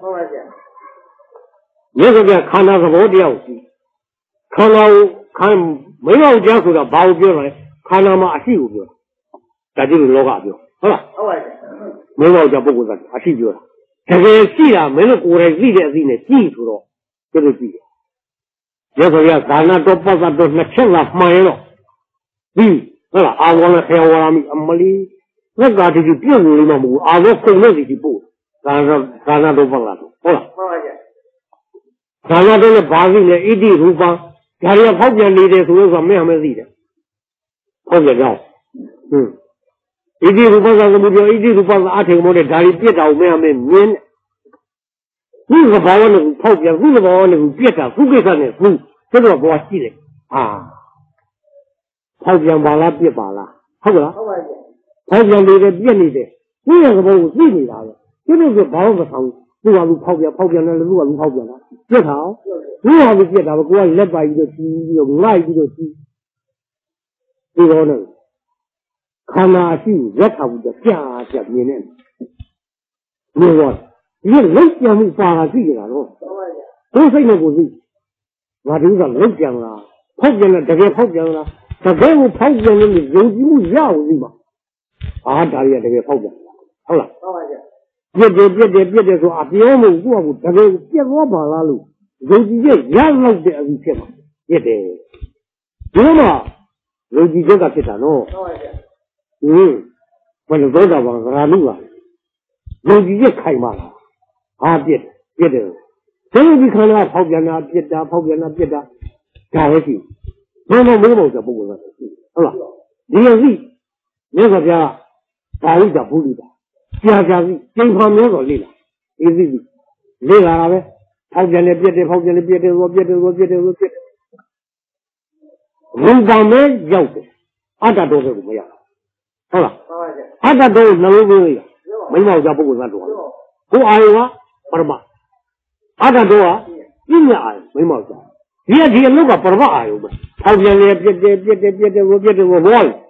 你这边看那个我的样子，看没有讲说的把我表来，看那么阿西有表，这就是老家表，好了。没有讲不过的阿西表了，这个戏啊没有过来历来历来记住了。就是这个，要说要咱那都把咱都那钱了买了，是吧？啊，我那还我那没哩，那个就是别人里面没，啊，我公了就是不，咱那都放了，好了。咱那都是把人的一地如帮，家里跑遍里的，所以说没什么事的，跑遍了，一地如帮啥子目标？一地如帮是阿天我的家里别找没什么面的。如果把我那个跑遍，如果把我那个别的不给他的，这个我记得啊，跑遍罢了，别罢了，好不啦？跑遍里的别里的，你那个把我最没啥的，就是把我个上，如果跑遍了，如果跑遍了，别跑，如果是别他们，我礼拜一就去，5一就去，这个呢，看那去也差不多加明年，明我。你老讲没发了这个了，都是那个事，我这个老讲了，跑遍了，这个跑遍了，这个我跑遍了，你有几不一样的嘛？啊，这里这个跑遍了，好了，别的说啊，别我过不，这个别我跑了路，有几个也老的而且嘛，别的，别嘛，有几个去谈喽，我就走到往上路啊，有几个开嘛了。啊，别的，这个你看那跑遍了，别的，加回去，没这不过了，好了，你要是，你说这保一点不离的，加这方面说离了，离了呗，跑遍了，别的，龙方面要的，阿达都是怎么样？好了，阿达都能不能呀？没毛家不过咱多了，不挨我。不是嘛？阿达多啊，人家爱没毛病。别天那个不是嘛爱有嘛？跑遍了，别的我忘了。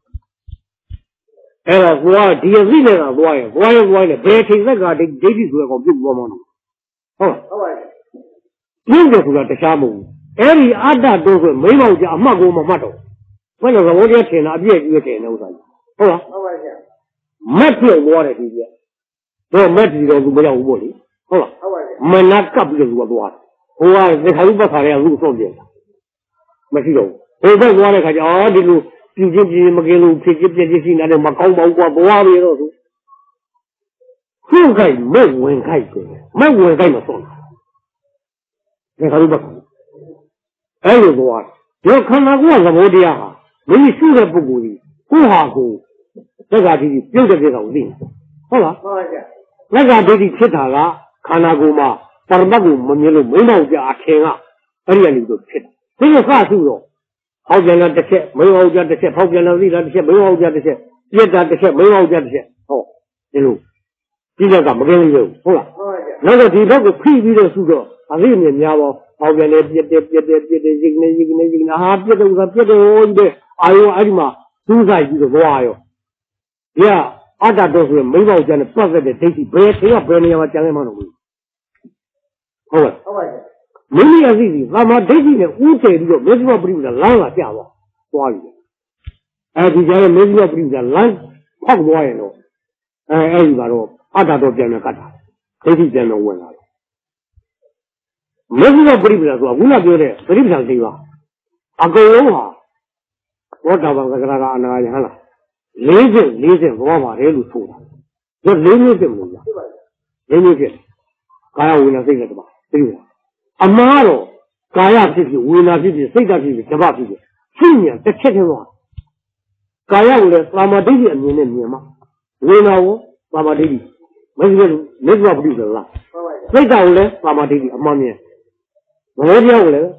哎呀，我第一次那个忘了，白天那个这地出来我就我忙了。好，有的出来这项目，哎，你阿达多说没毛病，马给我马着。我那个我这天哪，别天哪，我说，好吧？没听我的这些，我没知道是不要我的。好了，没拿干不就是我多的，我你看不他俩路上边，没事有，我在我那看见啊，这路毕竟没给路，别现在的没搞毛过，不往里头走，就该没问开的，没问开没算了，你看不看？哎，就是我，要看那我是我的呀，没修的不够的，不好过，这个就是有的这个问好了，那个就是其他了。看那个嘛，把那个没毛病啊，天啊，而且你都吃，这个啥时候？跑遍了这些，没毛病这些，跑遍了这些，没毛病这些，别的这些，没毛病这些，哦，这路，今天怎么跟你有？好了，那个地方个配比的数个，啊，里面家伙跑遍了别的，一个啊，别的我的，哎呦哎呀妈，都在一个哇哟，呀，阿达都是没毛病的，不是的，这些不要你要讲什么东西。好吧，没那个事情，那么这些呢，我这里头没什么不留的，懒了家伙，多余。哎，这家人没什么不留的，懒跑不多人了。哎，一个说，阿达都变成干啥？这些变成问了。没什么不留的说，我那觉得不留上谁吧？阿哥啊，我找帮个那个人了，雷震，我把这路出了，这雷震怎么样？雷震，刚才为了这个是吧？对吧？阿妈喽，干呀皮皮，为了皮皮，谁家皮皮，什么皮皮？去年这7天多，干呀为了爸妈这些面嘛，为了我爸妈这里，没什么不留的了。谁家为了爸妈这里阿妈面，我家为了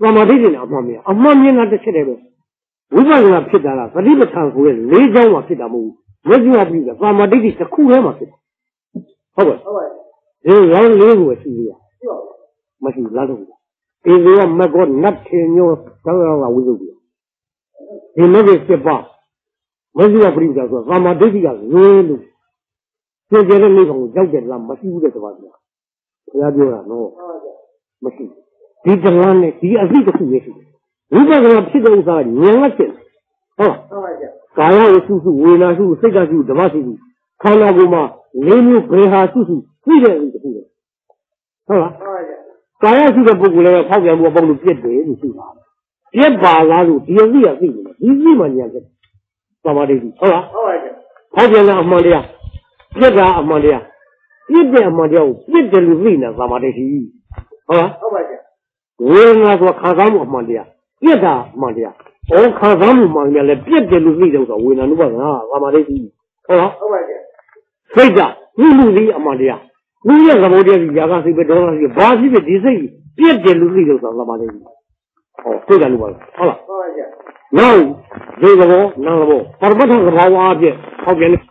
သမာဓိနဲ့အမှန်မြင်တာတစ်ချက်တည်းပဲဝိပဿနာဖြစ်တာလားပဋိပဋ္ဌာန်ကို၄ချောင်းမှာဖြစ်တာမဟုတ်ဘူးမျက်စိကပြီးတာသမာဓိတစ်ခုတည်းမှာဖြစ်တာဟုတ်ပါဒီရောင်းလေးကိုရှိရမရှိလားတော့ဒီလိုကမကောနတ်ထင်မျိုးသောင်းကဝိသုဒ္ဓိဒီမဲ့ဖြစ်ပါမျက်စိကပဋိပဋ္ဌာန်ဆိုသမာဓိကလေးလို့ပြည့်ကျတဲ့နေကောင်ကိုကြောက်တယ်လားမရှိဘူးတဲ့တပါးကဘုရားပြောတာနော်မရှိဒီတလန်းနဲ့ဒီအသိတစ်ခုရဲ့ရှိတယ်ဝိပဿနာဖြစ်တဲ့ဥစ္စာကဉာဏ်နဲ့ဖြစ်ဟုတ်ပါဗျာကာယဝစုစုဝေဒနာစုစိတ်ဓာတ်စုဓမ္မစုစုခန္ဓာကိုယ်မှာ၄မျိုးဘယ်ဟာစုစုသိတဲ့အသိတစ်ခုလေဟုတ်လားကာယရှိတဲ့ပုဂ္ဂိုလ်လည်းဖောက်ပြန်မှုအပေါင်းလို့ပြည့်တယ်လို့ရှိတာပြည့်ပါလားလို့ဒီအသိကသိတယ်ဒီသိမှဉာဏ်ဖြစ်သမာဓိဟုတ်လားဟုတ်ပါဗျာဖောက်ပြန်တာအမှန်တရားပြည့်တာအမှန်တရားပြည့်တဲ့အမှန်တရားကိုပြည့်တယ်လို့သိနေတာသမာဓိဟုတ်လားဟုတ်ပါဗျာဝေဒနာဆိုခံစားမှုအမှန်တရားပြည့်တာအမှန်တရားဩခံစားမှုမှန်တယ်လည်းပြည့်တယ်လို့သိတယ်ဆိုဝေဒနာနုပါဒနာသမာဓိဟုတ်လားဟုတ်ပါဗျာစိတ်ကမှုသည်အမှန်တရားလူရဲ့သဘောတရားကြီးຢာကစိတ်ပဲဒေါသစိတ်ဘာဖြစ်ဖြစ်ဒီစိတ်ပြည့်တယ်လို့သိတယ်ဆိုသမာဓိဟောစိတ်ကနုပါဒဟုတ်လားဟုတ်ပါဗျာနောက်ဒီဘောနာဘောပရမတ္ထသဘာဝအဖြစ်ဟောပြန်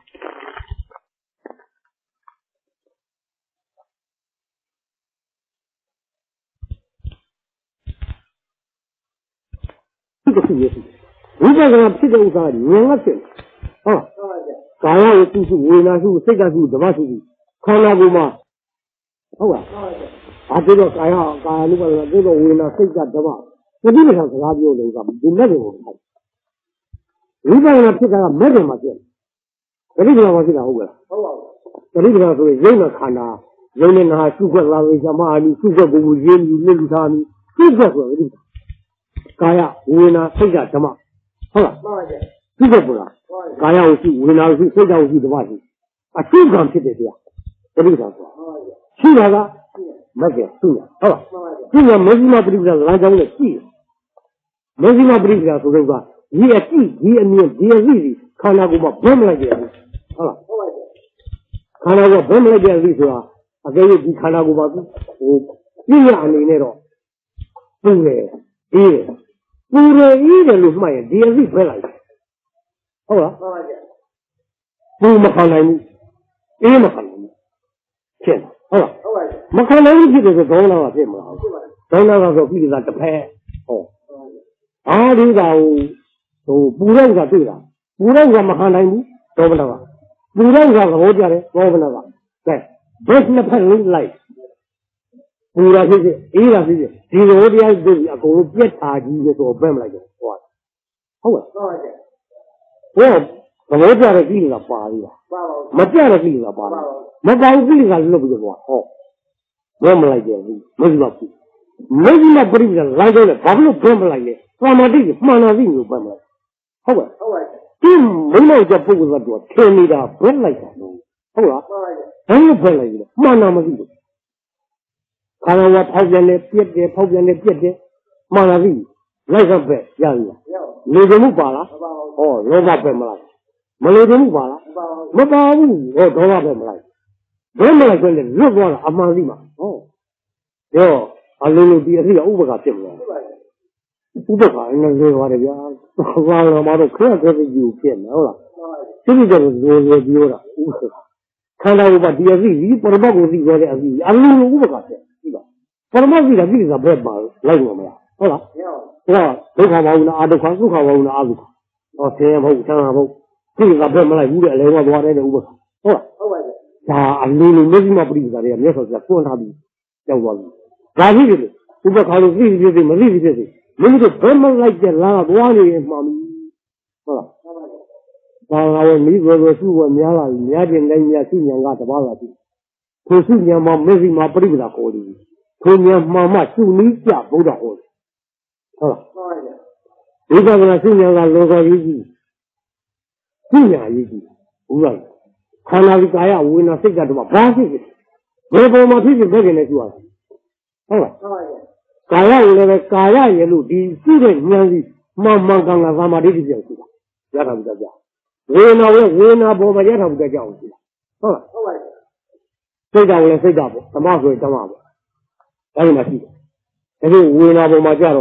တစ်ခုရဲ့ဝိပဿနာဖြစ်တဲ့ဥစ္စာဉာဏ်နဲ့ဖြစ်ဟုတ်ကာယဝစုစုဝေဒနာစုစိတ်ဓာတ်စုဓမ္မစုခန္ဓာကိုယ်မှာဟုတ်ပါဘာပြောတော့ကာယလူပါလားပြောတော့ဝေဒနာစိတ်ဓာတ်ဓမ္မပဋိပဋ္ဌာန်စကားပြောလို့ကဒီမဲ့တယ်ကိုဝိပဿနာဖြစ်တာကမဲ့တယ်မှာဖြစ်ပဋိပဋ္ဌာန်မှာဖြစ်တာဟုတ်ကဲ့ဟုတ်ပါဘူးပဋိပဋ္ဌာန်ဆိုရင်ရုပ်နဲ့ခန္ဓာရုပ်နဲ့နာရှုခွက်လာဝေဇမအာနိရှုခွက်ကိုရင်းယူလက်လူထားပြီးရှုခွက်ဆိုတော့ကာယဝေဒနာစိတ်ဓာတ်ဓမ္မဟုတ်လားမှန်ပါဗျာရှုခွက်ပလားကာယဝစုဝေဒနာဝစုစိတ်ဓာတ်ဝစုဓမ္မစုအရှုခံဖြစ်တယ်ဗျာပဋိပဋ္ဌာန်ဆိုတာရှုတာကမကဲရှုတာဟုတ်လားရှုတာမေဇိမပဋိပဋ္ဌာန်လမ်းကြောင်းနဲ့ရှိတယ်မေဇိမပဋိပဋ္ဌာန်ဆိုတော့ကဒီအကြည့်ဒီအမြင်ဒီအသိစီခန္ဓာကိုယ်မှာဘယ်မလိုက်ကြဘူးဟုတ်လားဟုတ်ပါဗျာခန္ဓာကိုယ်ဘယ်မလိုက်ကြဘူးဆိုတာအကယ်၍ဒီခန္ဓာကိုယ်မှာဟိုပြည့်ရအနေနဲ့တော့ပူတယ်အေးတယ်ပူတယ်အေးတယ်လို့မှတ်ရင်ဒီအသိဘယ်လိုက်ဟုတ်လားဟုတ်ပါဗျာပူမခံနိုင်ဘူးအေးမခံနိုင်ဘူးဖြစ်ဟုတ်လားဟုတ်ပါဗျာမခံနိုင်ဘူးဖြစ်တယ်ဆိုဒေါနာကဖြစ်မှာဟုတ်ပါဒေါနာကဆိုပြီးတာတစ်ဖက်ဟောအားဒီကဟိုပူတဲ့ဥစ္စာတွေ့တာပူတဲ့ဥစ္စာမခံနိုင်ဘူးဒေါမနာကပူတဲ့ဥစ္စာသဘောကျတယ်ဒေါမနာကကဲဘယ်နှစ်ဖက်လုံးလိုက်ပူတာဖြစ်ဖြစ်အေးတာဖြစ်ဖြစ်ဒီလိုတရားတွေ့ပြီးအကုန်လုံးပြက်တာကြီးဆိုတော့ဘယ်မလိုက်တော့ဟုတ်ပါဟုတ်ပါဟုတ်ပါတယ်ဟောသဘောကျတဲ့ကိလေသာပါပြီလားပါပါမပြတဲ့ကိလေသာပါလားမပါဘူးကိလေသာလွတ်ပြီးတော့ဟောဘယ်မလိုက်ကြဘူးမရှိပါဘူးမရှိမပရိစ္ဆေလိုက်တော့လေဘာလို့ဘယ်မလိုက်လဲသမာဓိမှန်တာသိမျိုးဘယ်မလိုက်ဟုတ်ပါဟုတ်ပါဒီမင်းတို့ကပုဂ္ဂိုလ်ကတော့ထင်နေတာဘယ်လိုက်တာလို့ဟုတ်လားဟုတ်ပါဘယ်လိုဘယ်လိုက်လဲမှန်တာမသိဘူးခန္ဓာကဖောက်ပြန်တယ်ပြက်တယ်ဖောက်ပြန်တယ်ပြက်တယ်မှန်တာသိလိုက်ကပဲရပြီလေကြမှုပါလားဟောလောဘပဲမလိုက်မလေကြမှုပါလားမပါဘူးဟောဒေါသပဲမလိုက်ဘယ်မလိုက်ဆိုရင်လွတ်သွားတာအမှန်သိမှာဟောပြောအလုံးလုံးဒီအဖြစ်ဥပက္ခဖြစ်မလားဥပက္ခအင်းလေးပါတယ်ဗျာဘာလို့မတော့ခက်ခဲကြီးဖြစ်နေဟုတ်လားသူတို့ကလိုပြောတာဥပက္ခခန္ဓာဥပဒီအဖြစ်ဒီပရမတ်ကိုသိကြတဲ့အဖြစ်အလုံးလုံးဥပက္ခဖြစ်ပြီပါပရမတ်သိတာသိတာဘယ်ပါလိုက်မှာမလားဟုတ်လားဒုက္ခဘာဝနာအာဒုက္ခဒုက္ခဘာဝနာအာဒုက္ခဟောဆင်းရဲမဟုတ်ဆန်းရဲမဟုတ်သိတာဘယ်မလိုက်ဘူးတဲ့အလဲကသွားတဲ့ဥပက္ခဟုတ်လားဟုတ်ပါပြီဒါအလုံးလုံးမရှိမပရိစ္ဆေတွေကမြတ်စွာဘုရားတွန်းထားပြီးကြောက်သွားပြီဒါဖြစ်တယ်ဥပက္ခလို့သိဖြစ်ဖြစ်မသိဖြစ်ဖြစ်မင်းတို့ဘယ်မလိုက်ကြလားသွားနေမှမဟုတ်လားဘာသာဝင်မိဘကိုစုဝများလာပြီများခြင်းတိုင်းများစုဉာဏ်ကတပါးလာပြီထိုစုဉာဏ်မှာမေဇိမာပရိပဒါခေါ်တယ်ထိုဉာဏ်မှမှစုနည်းကြဗုဒ္ဓဟောတယ်ဟုတ်လားဒီကကစုဉာဏ်ကလောကကြီးကြီးစုဉာဏ်ကြီးကြီးဟုတ်လားခန္ဓာဒီကာယဝေဒနာစိတ်ဓာတ်တော့ဘာဖြစ်ဖြစ်ဘယ်ပုံမှာဖြစ်ဖြစ်ဘယ်ကနေစုရလဲဟုတ်လားကာယကိုလည်းပဲကာယရဲ့လို့ဒီရှိတဲ့ဉာဏ်စီမှန်မှန်ကန်ကန်သမာဓိတိပြောက်ရှိတာရတာဘူးကြဝေဒနာရဲ့ဝေဒနာပေါ်မှာရတာဘူးကြအောင်ရှိတာဟုတ်လားဟုတ်ပါပြီစိတ်ဓာတ်လည်းစိတ်ဓာတ်ပေါ့ဓမ္မဆိုရင်ဓမ္မပေါ့အဲဒီမှာရှိတယ်ဒါပေမဲ့ဝေဒနာပေါ်မှာကြတော့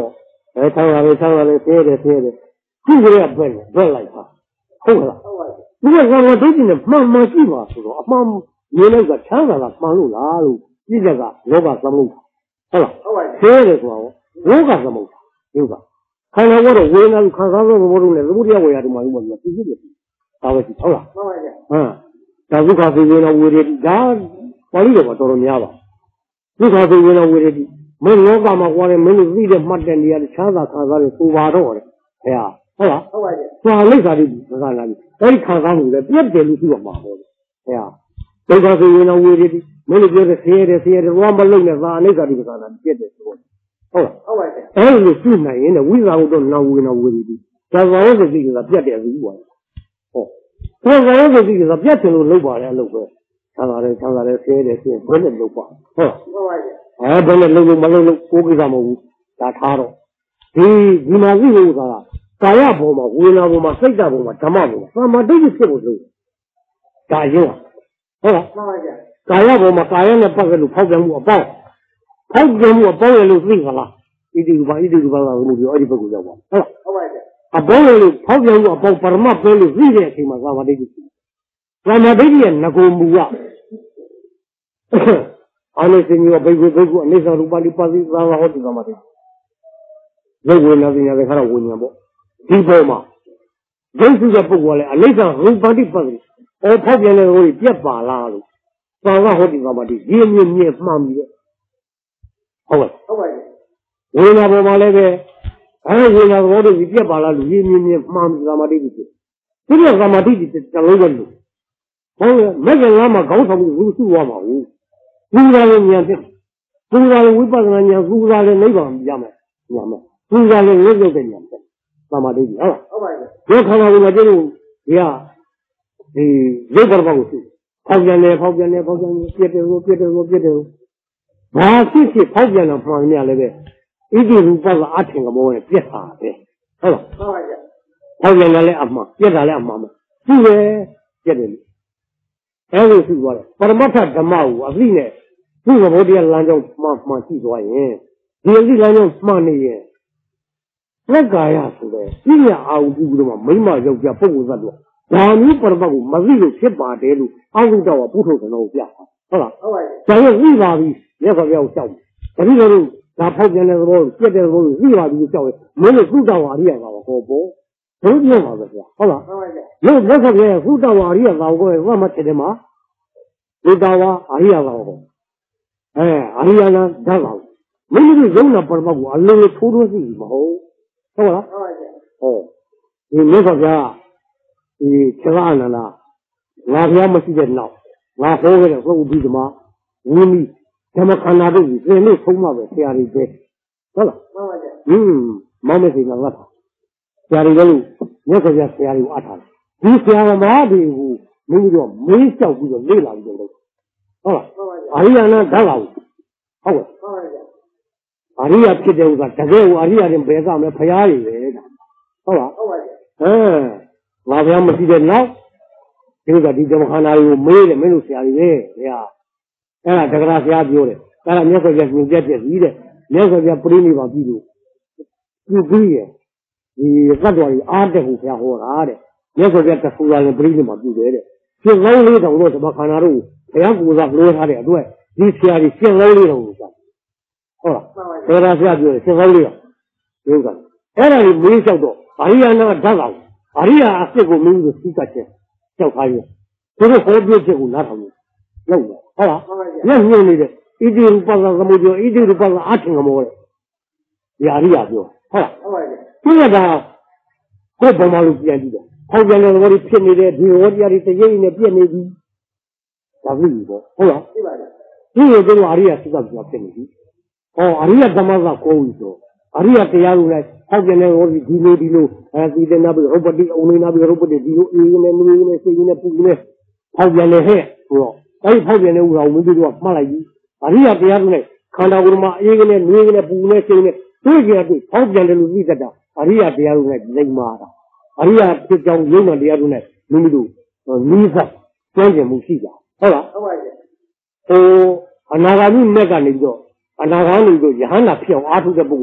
상하래, 세래. 그거야, 별라이다. 호라. 누가 가면 되지는, 씨가, 그거. 얘네가 창가가 망루라로, 이제가, 로가 써먹다. 호라. 세래, 그거. 로가 써먹다. 이거. 하나고로, 왜냐면, 가사로 모르네, 우리하고 야리 많이 먹냐, 이게. 다같이, 호라. 자, 누가 세계나 우리, 다, 빨리가 돌아오냐. 누가 세계나 우리, 뭐가 막 와래, 뭐는 위에 맞는 데 차다 가사를 수바로 그래. 야, 호라. 자, 레사리 가사라니. 어이 가사는 뼈대로 쓰고 막 그래. 야. 누가 세계나 우리, 뭐는 저래 세래, 와말로네 다 레사리 가사라니 뼈대 쓰고. 호라. 에이, 쓰나 얘네 위라고도 나오기나 우리. 자, 와서 지가 뼈대 쓰고. 그래서 지가 뼈대로 놓아야 놓고. 상하래, 세래, 뭐는 놓고. 별로 말로 고기가 먹고 다 타러 이 이마지고가 가야 보면 우리나 보면စိတ်ဓာတ် 보면ဓမ္မ 보면 사마되게 쓰고 다 이거ဟုတ်가야 보면 가야နဲ့ပတ်သက်လို့ဖောက်ပြန်မှုအပေါင်းရဲ့လို့သိခလားဣတိကဘာလို့ပြောအဲ့ဒီဘက်ကိုရောက်ပါဟုတ်ပါရဲ့အပေါင်းရဲ့လို့ဖောက်ပြန်မှုအပေါင်းပရမတ်ပဲလို့သိတဲ့အချိန်မှာ사마되게ရဲ့ငကိုမူကआने से नहीं बेगु अनेसा रूपाली पासी रावा होती हमारे जो वो ना देखा वो नहीं वो दीपो माँ जैसे जब बोले अनेसा रूपाली पासी और फाइव जने वो ये पाला लो रावा होती हमारे ये मामी है होगा वो ना वो माले के वो ना वो तो ये पाला लो ये मामी हमारे भी तो ये हमारे भी चलो गलो होगा मैं क्या माँ गाँव सब वो सुवा माँ पूरा विपदना न्याय पूरा नहीं बन जामे पूरा लोग के न्याय समाधि हाँ ये खाना भी मजे या ये करवा उसी फाउज जाने पेटे हो बाकी से फाउज जाना पानी आले बे इधर ऊपर आठें का बोले पेटा है हाँ फाउज जाने ले अम्मा पेटा ले अम्मा में पूरे पेटे ऐसे सुबह परमात्मा धमाऊ अभी ने तू बहुत ही लांजों मां चीज हुआ है ये लांजों मां नहीं है मैं गाया सुबह ये आउ दूर में महिमा जो क्या पकड़ सकता दानी परमात्मा को मज़ीद से बातें लो आउ जाओ पुरुष का नाम क्या है चाहे विवादी ये सब यार चाहो कभी कभी लाभों जने वो क्या वो विवादी चाहो मैंने सुधा वाली है वो वो तो ये बात है होला ये सब ये सुधा वाली है वो मत चले माँ सुधावा आरिया वो आरिया ना जागा मैंने भी जोना परमात्मा अल्लाह ने छोड़ो सी महो होला ये मैं सब यार ये चला ना ना भैया मस्जिद ना ना हो गए वो भी जमा वो भी जमा खाना तो ये नहीं सोमा बे तैयारी पे होला मामे से ना था तैयारी करूँ मैं सब यार तैयारी आता है ये तैयारी माँ भी वो नहीं जो मैं चाहूँ जो ले लाऊं जो होला आरिया ना जागा होला आरिया के देवगा जगह वो आरिया ने बेगा में फयारी है होला वाह मस्जिद ना इनका दी जब खाना वो मेरे मेनू से आई है या झगड़ा से आप जोड़े मैं तो जैसे मुझे हीरे मैं तो जब पूरी नहीं बाकी जो क्यों भी है ये कदवारी आते हो क्या हो रहा है मैं तो जब तक पूरा ने पूरी नहीं बाकी दे रहे फिर लोग नहीं था वो सब खाना रू या पूरा लोग आ रहे हैं जिस क्या जी फिर लोग नहीं रहूँगा होला तेरा से आप जोड़े फिर लोग नहीं रहूँगा ऐसा ही मुझे सब दो हरियाणा ढगा हरिया आपसे को मिल जो सीखा चे चल खाइए तो हो भी चे को ना था वो होला ये नहीं दे इधर ऊपर का मुझे इधर ऊपर का आठ का मोड़ ये हरिया जो होला तो ये दा को बमालू किया जी हो जाने वाली फिर नहीं दे भी और यारी तो यही ने फिर नहीं दी तभी वो होला ये जो हरिया सीखा जो आपने नहीं और हरिया दमागा कोई तो हरिया तैयार हुआ है अब जने और ढीलो ऐसी दे ना भी रोबोटी उन्हें ना भी रोबोटी ढीलो इन्हें से इन्हें पूरे अब जने है वो कई अब जने उड़ा मुझे जो अपना लगी हरिया तैयार हुआ खाना गुरमा एक ने पूरे से इन्हें तो क्या तो अब जने लूटी करता हरिया तैयार हुआ नहीं मारा हरिया के जाऊँ ये ना तैयार हुआ मुझे तो नीसा क्या मुझे जा होला तो अनागामी में का नहीं जो यहाँ ना फिर आठ के बुआ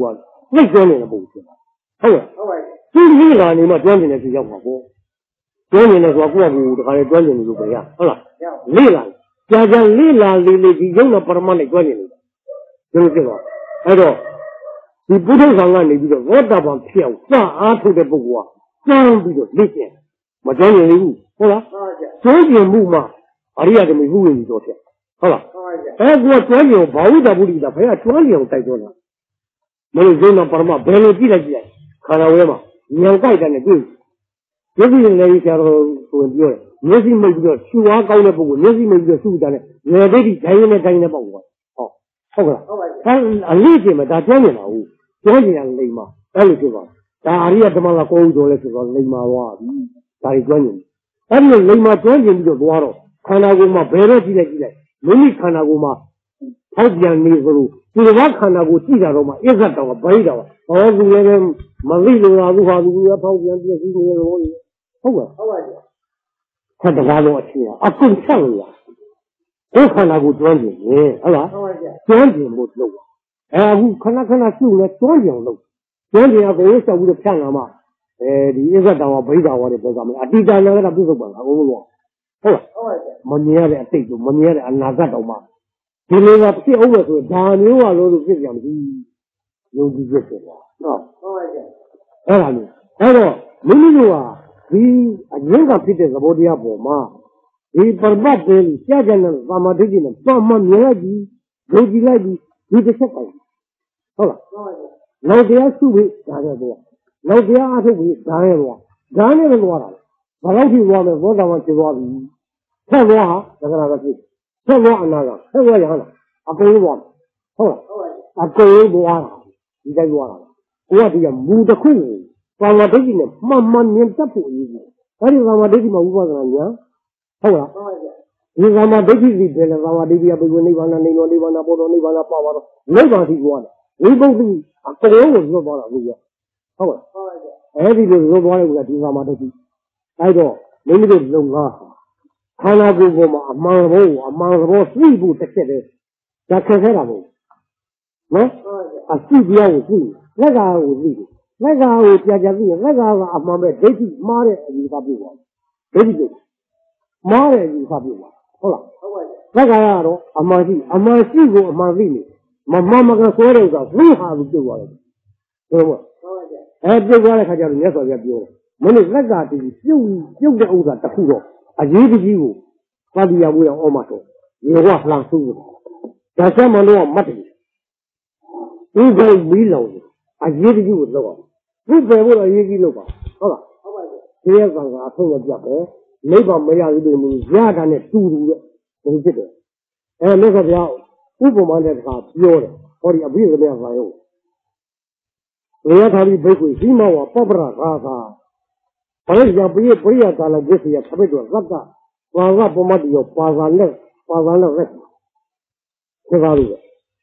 လိုက်ကျွမ်းနေတဲ့ပုံဖြစ်တာဟုတ်လားဟုတ်ပါပြီသူဒီကနေမှကျွမ်းနေတဲ့သူရောက်မှာပေါ့ကျွမ်းနေတဲ့ဆိုတော့ကိုယ့်အကူတခါလေကျွမ်းနေလို့ပဲရဟုတ်လားလေ့လာကြာလေ့လာလေဒီရုံနဲ့ပရမတ်နဲ့ကျွမ်းနေလို့ဒီလိုဖြစ်သွားအဲ့တော့ဒီပုထုဇဉ်ကနေပြီးတော့ဝတ္တပံဖြစ်အောင်စအားထုတ်တဲ့ပုဂ္ဂိုလ်ကကျွမ်းပြီးတော့လေ့ကျင့်မကျွမ်းနေဘူးဟုတ်လားကျွမ်းကျင်မှုမှအရိယဓမ္မဥပ္ပေတော်ဖြစ်ဟုတ်လားအဲ့ကွာကျွမ်းကျင်ဘာဝိတ္တပုရိသဘယ်ကကျွမ်းကျင်အောင်တိုက်တွန်းတာမလို့ရုံနဲ့ပရမတ်ဘယ်လိုကြည့်လိုက်ခန္ဓာဝဲမှာဉာဏ်ကြိုက်တဲ့နဲ့တွေ့မျက်စိနဲ့လည်းဆရာတော်ဆိုရင်ပြောတယ်မျက်စိမိတ်ပြီးတော့ရှူအားကောင်းတဲ့ပုဂ္ဂိုလ်မျက်စိမိတ်ပြီးတော့ရှူတဲ့နဲ့ငယ်သေးတိဒိုင်းနဲ့ဒိုင်းနဲ့ပေါ့ကွာဟုတ်ကလားဟုတ်ပါပြီအလေးကျင်မှာဒါကျွမ်းနေတာဟုတ်ကျွမ်းကျင်ရလိမ့်မှာအဲ့လိုဖြစ်ပါဒါအရိယဓမ္မလာကိုယ်တော်လဲဆိုတော့လိမ္မာသွားပြီဒါကြီးကျွမ်းကျင်အဲ့ဒီလိမ္မာကျွမ်းကျင်ပြီးတော့သွားတော့ခန္ဓာကိုယ်မှာဘယ်တော့ကြည့်လိုက်မိမိခန္ဓာကိုယ်မှာဟောက်ပြန်နေသလိုဒီဘဝခန္ဓာကိုယ်ကြည့်တာတော့မှအစ္ဆတ်တော်ကဘိတာပါဟောသူလည်းမသိလို့ဟာသူဟာသူကဖောက်ပြန်ပြည့်စည်နေလို့ဟုတ်ကဲ့ဟုတ်ပါပြီခက်တကားတော့အချင်းအကုန်ချက်လို့ရကိုယ်ခန္ဓာကိုယ်ကျွမ်းကျင်နေဟုတ်လားဟုတ်ပါပြီကျွမ်းကျင်ဖို့လုပ်အခုခဏရှုနေကျွမ်းကျင်အောင်လုပ်ကျွမ်းကျင်အကုန်လျှောက်ပြီးတော့ဖြန့်လာမှဒီအစ္ဆတ်တော်ကဗိဓာဝါတွေပြောကြမယ်အတိတနာကပြည့်စုံပါလားအကုန်လုံးဟုတ်လားဟုတ်ပါပြီမမြင်ရတဲ့အတိတ်တို့မမြင်ရတဲ့အနာဂတ်တော်မှာဒီလိုကဖြစ်အောင်လို့ဆိုဒါမျိုးကလို့ဖြစ်ကြမရှိယုံကြည်ချက်ဖြစ်သွားနော်ဟုတ်ပါပြီအဲ့ဒါမျိုးအဲ့တော့မိမိတို့ကဒီအငြင်းကဖြစ်တဲ့သဘောတရားပေါ်မှာဒီပရပတ်ပင်ကြာကြတဲ့သမာဓိကြီးနဲ့ပတ်မှမြင်လိုက်ပြီးယုံကြည်လိုက်ပြီးဒီတစ်ချက်တိုင်းဟုတ်လားဟုတ်ပါပြီနောက်တရားစုပြီးဒါနဲ့တော့နောက်တရားအထုတ်ပြီးဒါနဲ့တော့ဒါနဲ့လည်းသွားတာဘာလို့ဖြစ်သွားလဲဘောဓဘာဖြစ်သွားပြီဆက်သွားဟာသက္ကရာပဲဖြစ်ဆက်သွားအနာကဆက်သွားရဟလားအကုန်လုံးသွားဟုတ်လားဟုတ်ပါပြီအကုန်လုံးသွားတာဒီတိုင်းသွားတာကိုကဒီကမူတစ်ခုဘာဝဒိဋ္ဌိနဲ့မှန်မှန်မြင်တတ်ဖို့အရေးကြီးအဲ့ဒီဘာဝဒိဋ္ဌိမှာဥပဒနာညာဟုတ်လားဟုတ်ပါပြီဒီဘာဝဒိဋ္ဌိဒီဘယ်လဲဘာဝဒိဋ္ဌိကဘယ်ကိုနိဗ္ဗာန်နေလို့နိဗ္ဗာန်ပေါ်တော့နိဗ္ဗာန်ပါပါတော့နိဗ္ဗာန်ရှိသွားတယ်ဝိပုဒ္ဓိအကုန်လုံးကိုလွတ်သွားတာဘူးကဟုတ်လားဟုတ်ပါပြီအဲ့ဒီလိုလွတ်သွားတယ်ကဒီဘာဝဒိဋ္ဌိအဲ့တော့မိမိတို့လုံငါခန္ဓာကိုယ်ပေါ်မှာအမှန်ဘောသိဖို့တစ်ချက်တည်းဒါခက်ခဲတာမဟုတ်နော်အသိတရားကိုသိလက်ကာကိုသိတယ်လက်ကာကိုကြာသိရင်လက်ကာကအမှန်ပဲဒိဋ္ဌိမှားတဲ့အယူဆပြုပါဒိဋ္ဌိပြုမှားတဲ့အယူဆပြုပါဟုတ်လားဟုတ်ပါပြီလက်ကာကတော့အမှန်ရှိကိုအမှန်သိနေမကဆွဲတဲ့ဥစ္စာဝိဟာဘူးပြုတ်သွားတယ်ဟုတ်ပါပြုတ်သွားတဲ့ခါကျတော့မြတ်စွာဘုရားပြောတယ်မင်းတို့လက်ကာတည်ပြုတ်တဲ့ဥစ္စာတစ်ခုတော့အရေးကြီးကိုပါဠိရဘူးအောင်အော်မှာတော့ရေဝလှန်စုဒါဆက်မလို့မတ်တယ်ဒီကိမီးလောင်အရေးကြီးကိုလောက်အောင်ဘုပယ်ဖို့အရေးကြီးလောက်ပါဟုတ်လားဟုတ်ပါပြီဒီရဲ့ကံကအထုံးရပြပဲနိဗ္ဗာန်မရဘူးလို့ရတာနဲ့တူတူပဲဘယ်ဖြစ်တယ်မြတ်စွာဘုရားဥပမာနဲ့တခါပြောတယ်ဟောဒီအဘိဓမ္မာစာရုပ်ဝေယထာတိဘိက္ခုရှိမဝပပ္ပရသာသာဘာလို့ကြောင့်ပရိယကာလပစ္စယသဘိတောသတ္တဘာဝပမတ္တိယောပါဇာလက်ရက်ဒီကားလို့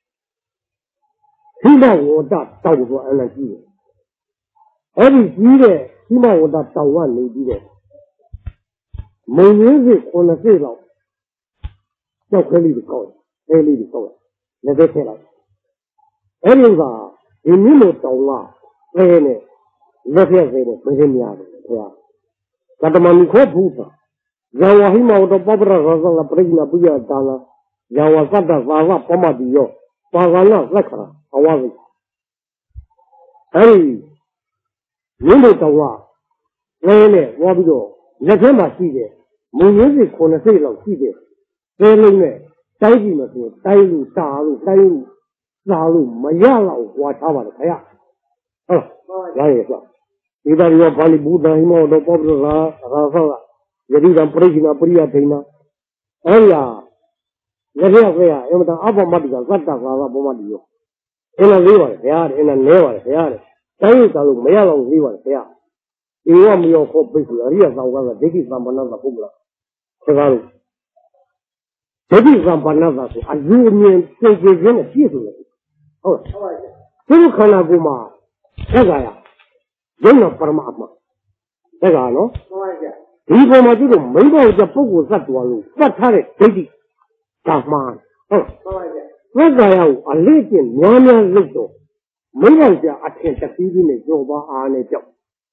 ရှိမဝတ္တတောက်ဆိုအဲ့ဒါကြီးတယ်အဲ့ဒီကြီးတဲ့ရှိမဝတ္တတောက်ကနေပြီးတော့မုံရင်းစစ်90လောက်ကြောက်ကလေးတွေကောက်တယ်အဲ့လေးတွေကောက်တယ်လက်သက်ထည့်လိုက်အဲ့ဒီကဒီမြင့်လို့တောင်ကလဲနဲ့လက်ဖြတ်သေးတယ်မင်းများတယ်ခင်ဗျာကတမန်ခောဘူးတာယောဟိမဝတ္တပပ္ပရရောဇလပရိနာပုယတာလာယောဝကတ္တသာဝပမတိယောပါဇာနလက်ခရာအဝဇိအဲ့ဒီမြင့်လို့တောင်ကလဲနဲ့ဝါပြီးတော့လက်ထဲမှာရှိတယ်မုံရင်းစစ်90လောက်ရှိတယ်သဲလုံးနဲ့တိုင်းကြည့်မှဆိုတိုင်းလို့တာလို့တိုင်းလို့စားလို့မရတော့ဝါထားပါလေခင်ဗျာဟုတ်လားရဲ့ဆိုဒီတော်ရောပါဠိဘုဒ္ဓဟိမောတော့ပေါ်ပြလာရာဆောယတိကံပရိက္ခဏပရိယဒိဏအဲ့ရလက်ရဖေးရအမတအဘမတ္တိကသတ္တဘာဝပမတ္တိရောအဲ့လိုလေးပါလေခင်ဗျာအဲ့လိုနဲပါလေခင်ဗျာတိုင်းလို့စားလို့မရတော့လေးပါလေခင်ဗျာဧဝမယောခောပိက္ခုအရိယသောကဒိဋ္ဌိသံပဏ္ဏသပုမလားတကားလို့ဒိဋ္ဌိသံပဏ္ဏသဆိုအယူအမြင်သိကြခြင်းနဲ့ပြည့်စုံတယ်ဟုတ်ပါဘူးဒီခန္ဓာကိုယ်မှာသက်သာရရုံးပရမအမှသက်သာနော်ဟုတ်ပါဗျာဒီပုံမှာကျတော့မိဘကပုဂ္ဂိုလ်သတ္တဝါလို့သတ်ထားတဲ့ဒိဋ္ဌိဒါမှန်ဟုတ်ပါဗျာသက်သာရကိုအလေးကျင့်များလုပ်တော့没让家啊天下弟弟呢叫把啊那叫，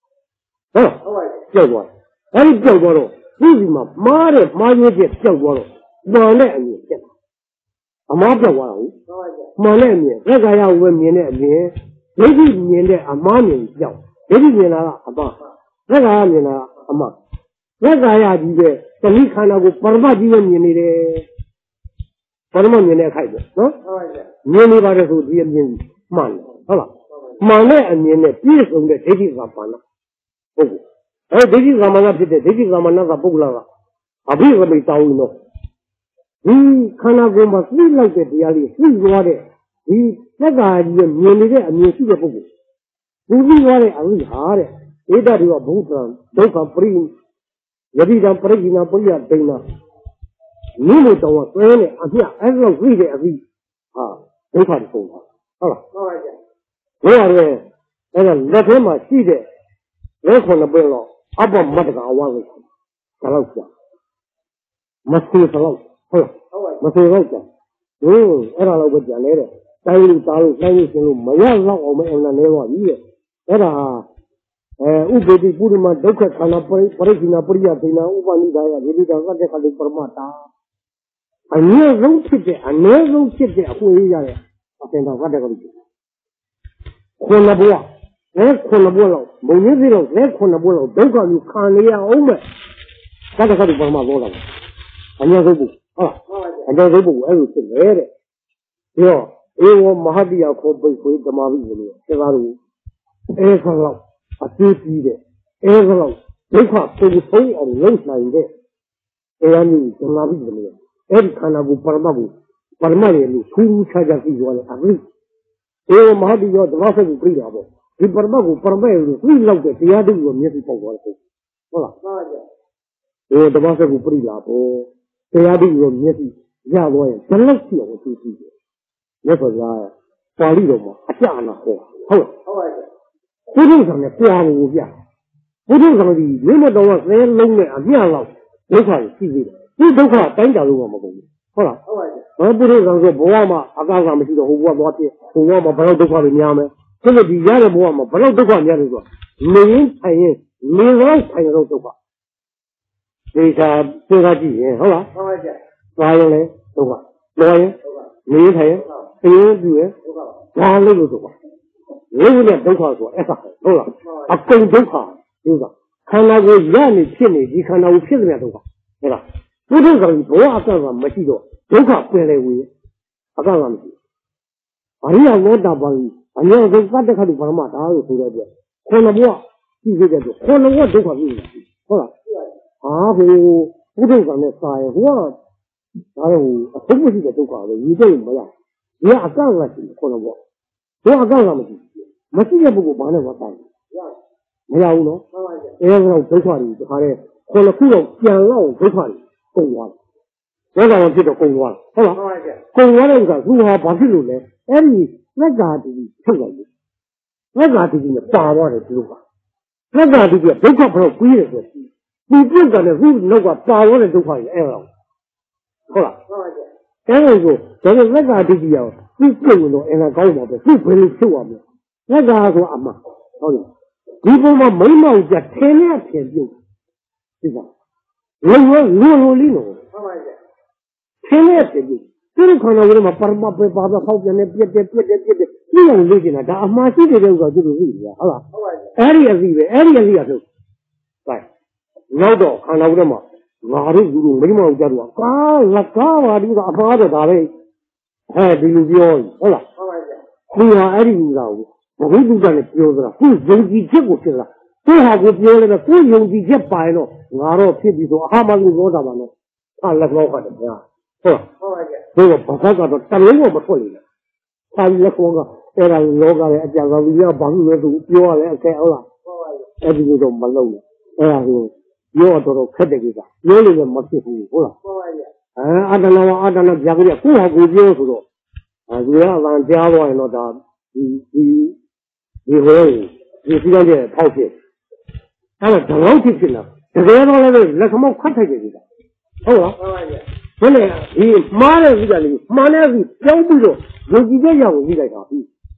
叫过，哎叫过了，为什么妈的妈有些叫过了，妈来面叫，啊妈叫过了，妈来面，那个要问面的面，那个面的啊妈面叫，那个面那个啊爸，那个面那个啊妈，那个呀这个，等你看那个爸爸这个面的。爸爸面来开的，面里把这手机面慢了，好了，慢了面呢，别说的这几个饭了，不，哎，这几个嘛那别的，这几个嘛那个不了了，啊，别个没找呢，你看那个嘛，水老在家里水多的，你那个面里的面是个不，不水多的啊是啥的，这大地方不上，都看不灵，有的人不灵那不一样对呢。你们找我所有的啊，这还是为的啊，没法的说法，好了。我讲的那个那天嘛，记得我可能不了，阿爸没这个忘了，咋了讲？没说啥了，好了，没说啥讲。那老我讲来的，大路山路没有让我们那来往意，那乌贝的不是嘛，都快看到不是那不一样，对那乌巴尼达呀，你这个在看的不嘛大。啊，你要肉吃的，啊，你要肉吃的，会一样的，啊，现在我这个问题，困了不啊？来困了不了，没人知道，来困了不了，都讲你看你呀，我们，我这个就不嘛多了，人家都不，啊，人家都不，还有是来的，哟，因为我马上就要考北回怎么回事呢？这个路，哎，上了，啊，最低的，哎，上了，这块都是从啊，有山的，这样你怎么回事呢？哎，看那个巴马的路，出差价最多的啊！哎，我马上就要多少钱贵了不？你巴马的路，最老的这样的我们也是包过的，好了。我多少钱贵了不？这样的我们也是压多呀，真的是我最低的。我说啥？法律了嘛，价那好，好了。不动产的挂物价，不动产的你们到我谁弄的啊？价了，没法是对的。你都看单价如何嘛？好了，我不能说不往嘛，啊，刚刚没记得我多少钱，我嘛不知道多少的娘们，这个底下的不往嘛，不知道多少年的说，没人参与，没人参与到多少，这下几年好了，哪样嘞？多少？哪样？没人参与，没人参与，哪那个多少？6年多少说？哎啥？好了，啊，更多少？就是看那个眼的骗的，你看那个骗子面多少？对吧？不动产多啊，干啥没记住？多少回来回？啊，干啥没记？啊，你要我打包，啊，你要说干这看的帮忙，哪有出来的？换了我，记这个就换了我多少回？好了，啊，不动产的啥呀？我，哎呦，都不是这多少的，一个也没有，你啊干啥去？换了我，我啊干啥没记？没记也不够帮的我干，没有呢？哎呀，我多少的，他的换了不要养老多少的。公完了，我让我记得公完了，好了，公完了一个如何把这路呢？哎，你那家的出来的，那家的呢8万的知道吧？那家的都快不了贵的说，你这个呢是那个8万的都快哎了，好了，哎我说，但是那家的呀，你这个呢，哎那搞毛病，不可能吃我们，那家说阿妈，好了，你不嘛没毛病，天亮天就，是吧？我里头，天天天的，这看到我嘛，把好边的别的，这样类型的，他妈西的这个就是这好了，哎呀是的，对，老早看到我嘛，我的路没毛家多，那这个阿妈的他嘞，哎，这个标好了，对啊，哎，你知道不？我会做这样的标子了，不用几结果去了。最好我标了的，不用几结摆了，我说偏比说阿妈给我咋办呢？他那老话怎么样？是吧？所以我把他搞到，但是我不错的，他一说个，哎呀，老个来讲个，你要帮我做标来改好了，哎，这就没弄了，哎呀，有多少开这个啥？有那个没欺负好了，哎，按照那讲个，不好过标是说，啊，主要让家外那他，你会。你这样的抛弃，他们正好去拼了，这个那个那什么快才去的，好了，本来你马来是这里，马来是标不着，有几个样子在上去，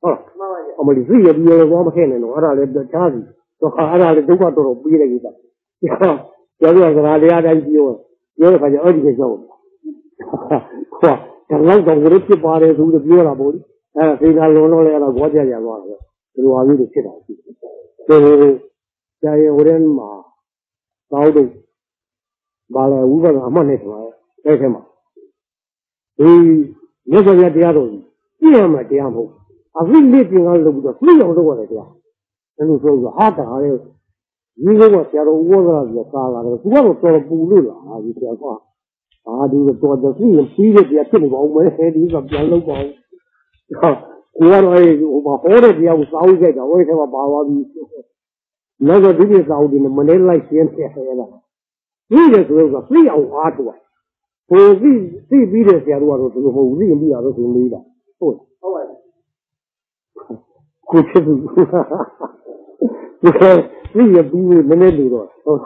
အမလီသိရပြီးတော့မခဲ့နဲ့တော့အဲ့ဒါလည်းကြားစီတော့အဲ့ဒါလည်းဒုက္ခတော်ပြီးလိုက်ကြတယ်ပြောရစကားတရားတိုင်းပြောတဲ့ခါကျအဲ့ဒီကြောက်ဟောဒါလောက်တော့ဘယ်လိုဖြစ်ပါတယ်ဆိုပြီးပြောတာပေါ့လေအဲ့ဒါသိတာလုံးလုံးလည်းအဲ့ဒါဘောကြကြသွားတယ်ဒီလိုအမျိုးတွေဖြစ်တာရှိတယ်ကြာရင်ဟိုထဲမှာတောက်တော့ဘာလဲဝိပဿနာအမှတ်နဲ့ဆိုတာအဲ့ထဲမှာဒီမြတ်စွာဘုရားတရားတော်ကြီးပြည့်ရမှာတရားမဟုတ်အခုလက်ပြင်ကားလုပ်ပြီးတော့ပြည့်အောင်လုပ်ရတယ်တရားအဲ့လိုဆိုတော့ဟာတာလေဒီလိုကဆရာတော်ဥပဒေကကာလာတယ်သူကတော့တော်ပူလို့လားဒီဆရာကဒီတော့တော်ပြည့်ပြီးတဲ့တရားဖြစ်နေပါဦးမယ်ဒီကပြန်လုပ်ပါဦးကိုကတော့ဟိုမှာဟောတဲ့တရားကိုစာအုပ်ကြိုက်တာဟိုထဲမှာပါသွားပြီးနောက်တော့ဒီပြစာအုပ်ဒီမနေ့လိုက်ရှင်းပြရတာဒီလေဆိုတော့ပြည့်အောင်အားထုတ်ဟိုသိပြီးတဲ့ဆရာတော်ကတော့ဒီလိုမဟုတ်ဘူးသိရင်ပြီးတာတော့သူမေးတာဟုတ်ပါကိုဖြစ်ဘူးဒီရပြီးနည်းနည်းလို့တော့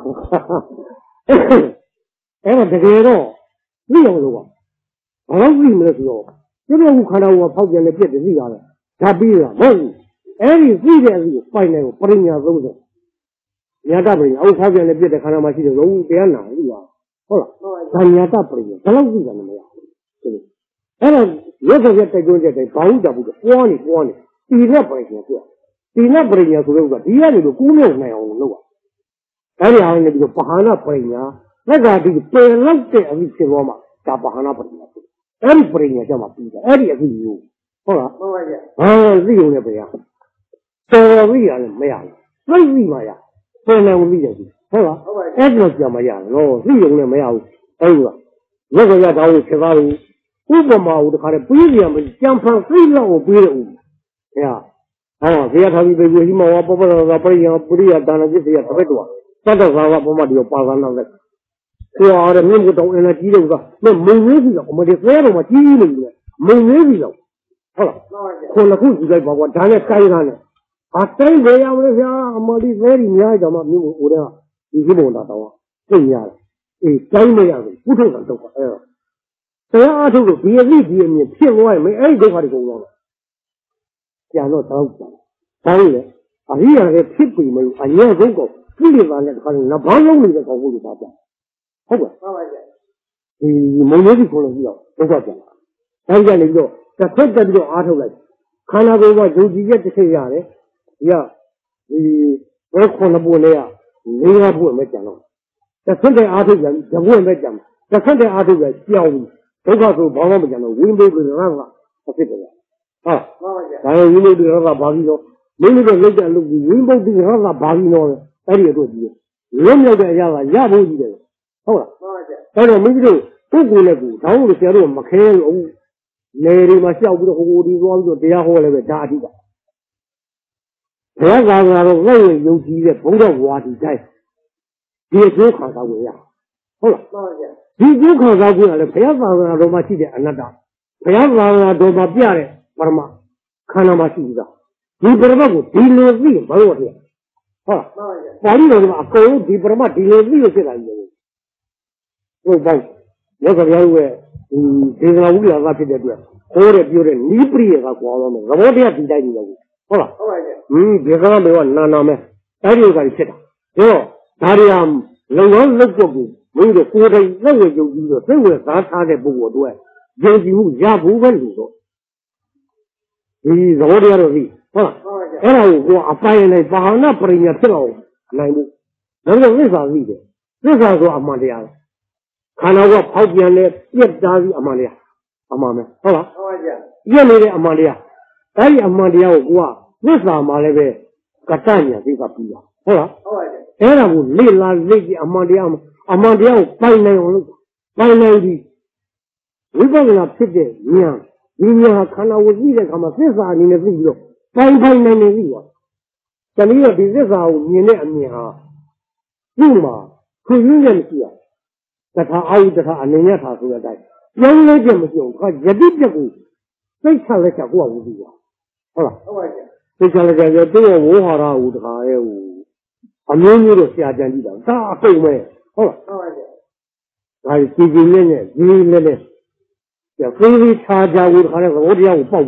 အဲ့ဒါတကယ်တော့သိအောင်လို့ပါဘာလို့သိမလဲဆိုတော့ကျတော့ခန္ဓာကိုယ်ဖောက်ပြန်နေပြစ်တယ်သိရတယ်ဒါပြီးတာမဟုတ်ဘူးအဲ့ဒီသိတဲ့အစီကိုပိုင်တယ်ကိုပရိညာ30ညာတပရိညာအောက်ဖောက်ပြန်နေပြစ်တဲ့ခန္ဓာမှာရှိတယ်လုံးတရားနာသိပါဟုတ်လားဒါညာတပရိညာဘယ်လောက်သိတာလဲမရဘူးအဲ့ဒါရက်စက်တိုက်တွန်းတဲ့တိုင်ဘာလို့တဘူးပွားနေတီနဲ့ပရိညာပြတီနဲ့ပရိညာဆိုတော့ဒီကနေတော့ကူးမြောက်နိုင်အောင်လုပ်အဲ့ဒီအားနဲ့ပြီးတော့ပဟာနာပရိညာလက်ကဒီပယ်လောက်တဲ့အဖြစ်ဖြစ်သွားမှာဒါပဟာနာပရိညာအဲ့ဒီပရိညာကျမှပြီးတာအဲ့ဒီအဖြစ်မျိုးဟုတ်လားဟုတ်ပါရဲ့သိုံနဲ့ဗျာတော်သိရတယ်မရဘူးသိမှရပယ်လည်းမသိရဘူးဟုတ်လားအဲ့ဒီတော့ကြမှာရတော့သိုံနဲ့မရဘူးအဲ့ဒီကလက်ကရတောင်းဖြစ်သွားလို့ဥပမာကိုတခါတည်းပြီးပြန်မကြံဖန်သိလောက်ကိုပြီးတယ်ဦးဟဲ့ဘုရားထားပြီးပြေကြီးမောပပရပရိယပရိယဒါနจิตရတပည့်တော်သတ္တဝါကဘုမဒီကိုပါသနာလက်ကိုအားရမြင့်ကိုတောင်းအင်းနဲ့ကြီးတယ်ကမမုံလေးကြီးတော့အမဒီသဲတော်မှာကြီးနေတယ်မုံလေးကြီးတော့ဟုတ်လားခုနှစ်ခုကြီးလိုက်ပါကွာဒါနဲ့ကိုင်းတာနဲ့တိုင်းလေရမလို့ဗျာအမဒီသဲကြီးများကြမှာမြို့ကိုဦးတဲ့ဒီကြီးပုံတာတောင်းသိရတယ်တိုင်းမရဘူးပုထုံတော့ကအဲ့တော့တရားအထုတ်လို့ဒီအသိဒီအမြင်ဖြစ်သွားရင်မင်းအဲ့ဒီဒုက္ခတွေကုန်သွားတော့ပြန်တော့တောင်းတယ်ဘာလို့လဲအရိယာရဲ့ဖြစ်ပြီမလို့အញ្ញဆုံးကောကိလေသာနဲ့တခါနဘာလုံးနေတဲ့ကောင်းဖို့လို့သာပြန်ဟုတ်ပါဟုတ်ပါကြဒီမုံလေးကြီးကိုလည်းပြီးတော့ဒုက္ခပြန်လာအဲဒီကနေပြီးတော့တစ်ဖက်တက်ပြီးတော့အားထုတ်လိုက်ခန္ဓာကိုယ်ကဒုတိယတစ်ချက်ရတယ်ဒီဘယ်ခုနဘုံလေးက၄ဘုံပဲကြံတော့တစ်ဖက်တဲ့အားထုတ်ပြန်ဒီဘုံပဲကြံတစ်ဖက်တဲ့အားထုတ်ပြန်ကြောင်းဒုက္ခဆိုဘာမှမကြံတော့ဝိဘုဒ္ဓရဟကဖြစ်တယ်ဟာမှန်ပါဗျာဒါရောဝိဘုဒ္ဓရဟကဘာပြီးတော့မိမိတို့လက်ကျလုပ်ပြီးဝိဘုဒ္ဓရဟကဘာပြီးတော့အဲ့ဒီအတွက်ကြီးလွတ်မြောက်တဲ့အရာကရဖို့ကြီးတယ်ဟုတ်လားမှန်ပါဗျာအဲ့တော့မိမိတို့ပုဂ္ဂိုလ်နဲ့ကိုတောင်းလို့ဆရာတို့မခဲလို့နေဒီမှာရှောက်ပြီးတော့ဟိုဒီသွားပြီးတော့တရားဟောလည်းပဲဒါအဓိကဘုရားသာသနာတော်ငဲ့ဝင်ယုံကြည်တဲ့ဘုရားဝါဒီတိုင်းဒီအကျိုးခံစားဝင်ရဟုတ်လားမှန်ပါဗျာဒီအကျိုးခံစားခွင့်ကလည်းဘုရားသာသနာတော်မှာရှိတဲ့အနတ္တဘုရားသာသနာတော်မှာပြတဲ့ပရမခန္ဓာမှာရှိနေတာဒီပရမကိုဒီလိုသိဘာလို့လဲဟုတ်ပါဠိတော်ကအကုန်ဒီပရမဒီလိုသိရဖြစ်လာတယ်ဟုတ်ပါဘူးလောကပြောရဲ့ဒီဒေသနာဝိလာကဖြစ်တဲ့အတွက်ဟောတဲ့ပြောတဲ့နီးပရိယကကွာတော့မယ်သဘောတရားဒီတိုင်းကြီးပဲဟုတ်လားဟုတ်ပါရဲ့ဒီကံမေကနာမဲအဲ့ဒီဥစ္စာတွေဖြစ်တာတော့ဒါတွေဟာလုံလုံးလုတ်ပုတ်ကိုမင်းတို့ကိုယ်တိုင်လက်ဝဲယုံကြည်လို့စိတ်ဝင်စားထားတဲ့ပုဂ္ဂိုလ်တို့ယုံကြည်မှုရဘူးပဲလို့တော့ဒီသဘောတရားတော့ဒီဟုတ်လားအဲ့ဒါကိုအပိုင်းနဲ့ဘာဝနာပရိညာဖြစ်အောင်နိုင်မှုဒါကြောင့်သစ္စာသိတယ်သစ္စာဆိုအမှန်တရားခန္ဓာကဖောက်ပြန်လဲပြက်သားပြီးအမှန်တရားအမှန်ပဲဟုတ်လားဟုတ်ပါဗျာပြက်နေတဲ့အမှန်တရားအဲ့ဒီအမှန်တရားကိုသစ္စာမှလည်းပဲကတ္တညာသိကပြီးတာဟုတ်လားဟုတ်ပါဗျာအဲ့ဒါကိုလေ့လာလေ့ကြည့်အမှန်တရားကိုပိုင်နိုင်အောင်လုပ်ပိုင်နိုင်ပြီးဝိပဿနာဖြစ်တဲ့ဉာဏ်ဒီဉာဏ်ခန္ဓာကိုသိတဲ့အခါမှာသစ္စာအနေနဲ့သိပြီးတော့ပိုင်နိုင်နေပြီကွာတနည်းတော့ဒီသစ္စာကိုမြင်တဲ့အမြင်ဟာသူ့မှာခွင့်ရင်းနဲ့မရှိရတထာအာယုတထာအနေနဲ့ထားဆိုတဲ့အတိုင်းပြောင်းလဲချက်မရှိအောင်ခါယတိပြက်ကိုစိတ်ချလက်ချကိုကဝူပြီးပါဟုတ်လားဟုတ်ပါရဲ့စိတ်ချလက်ချရဲ့သူ့ရဲ့ဝေါဟာရဟူတခါရဲ့ဟူအမျိုးမျိုးတော့ဆရာကြံကြည့်တာဒါအကုန်ပဲဟုတ်လားဟုတ်ပါရဲ့ဒါကြီးကြီးနဲ့ကြီးနဲ့ကျဖေးဖေးခြားခြားဟူတခါရဲ့သဘောတရားကိုပေါက်ပြီးတော့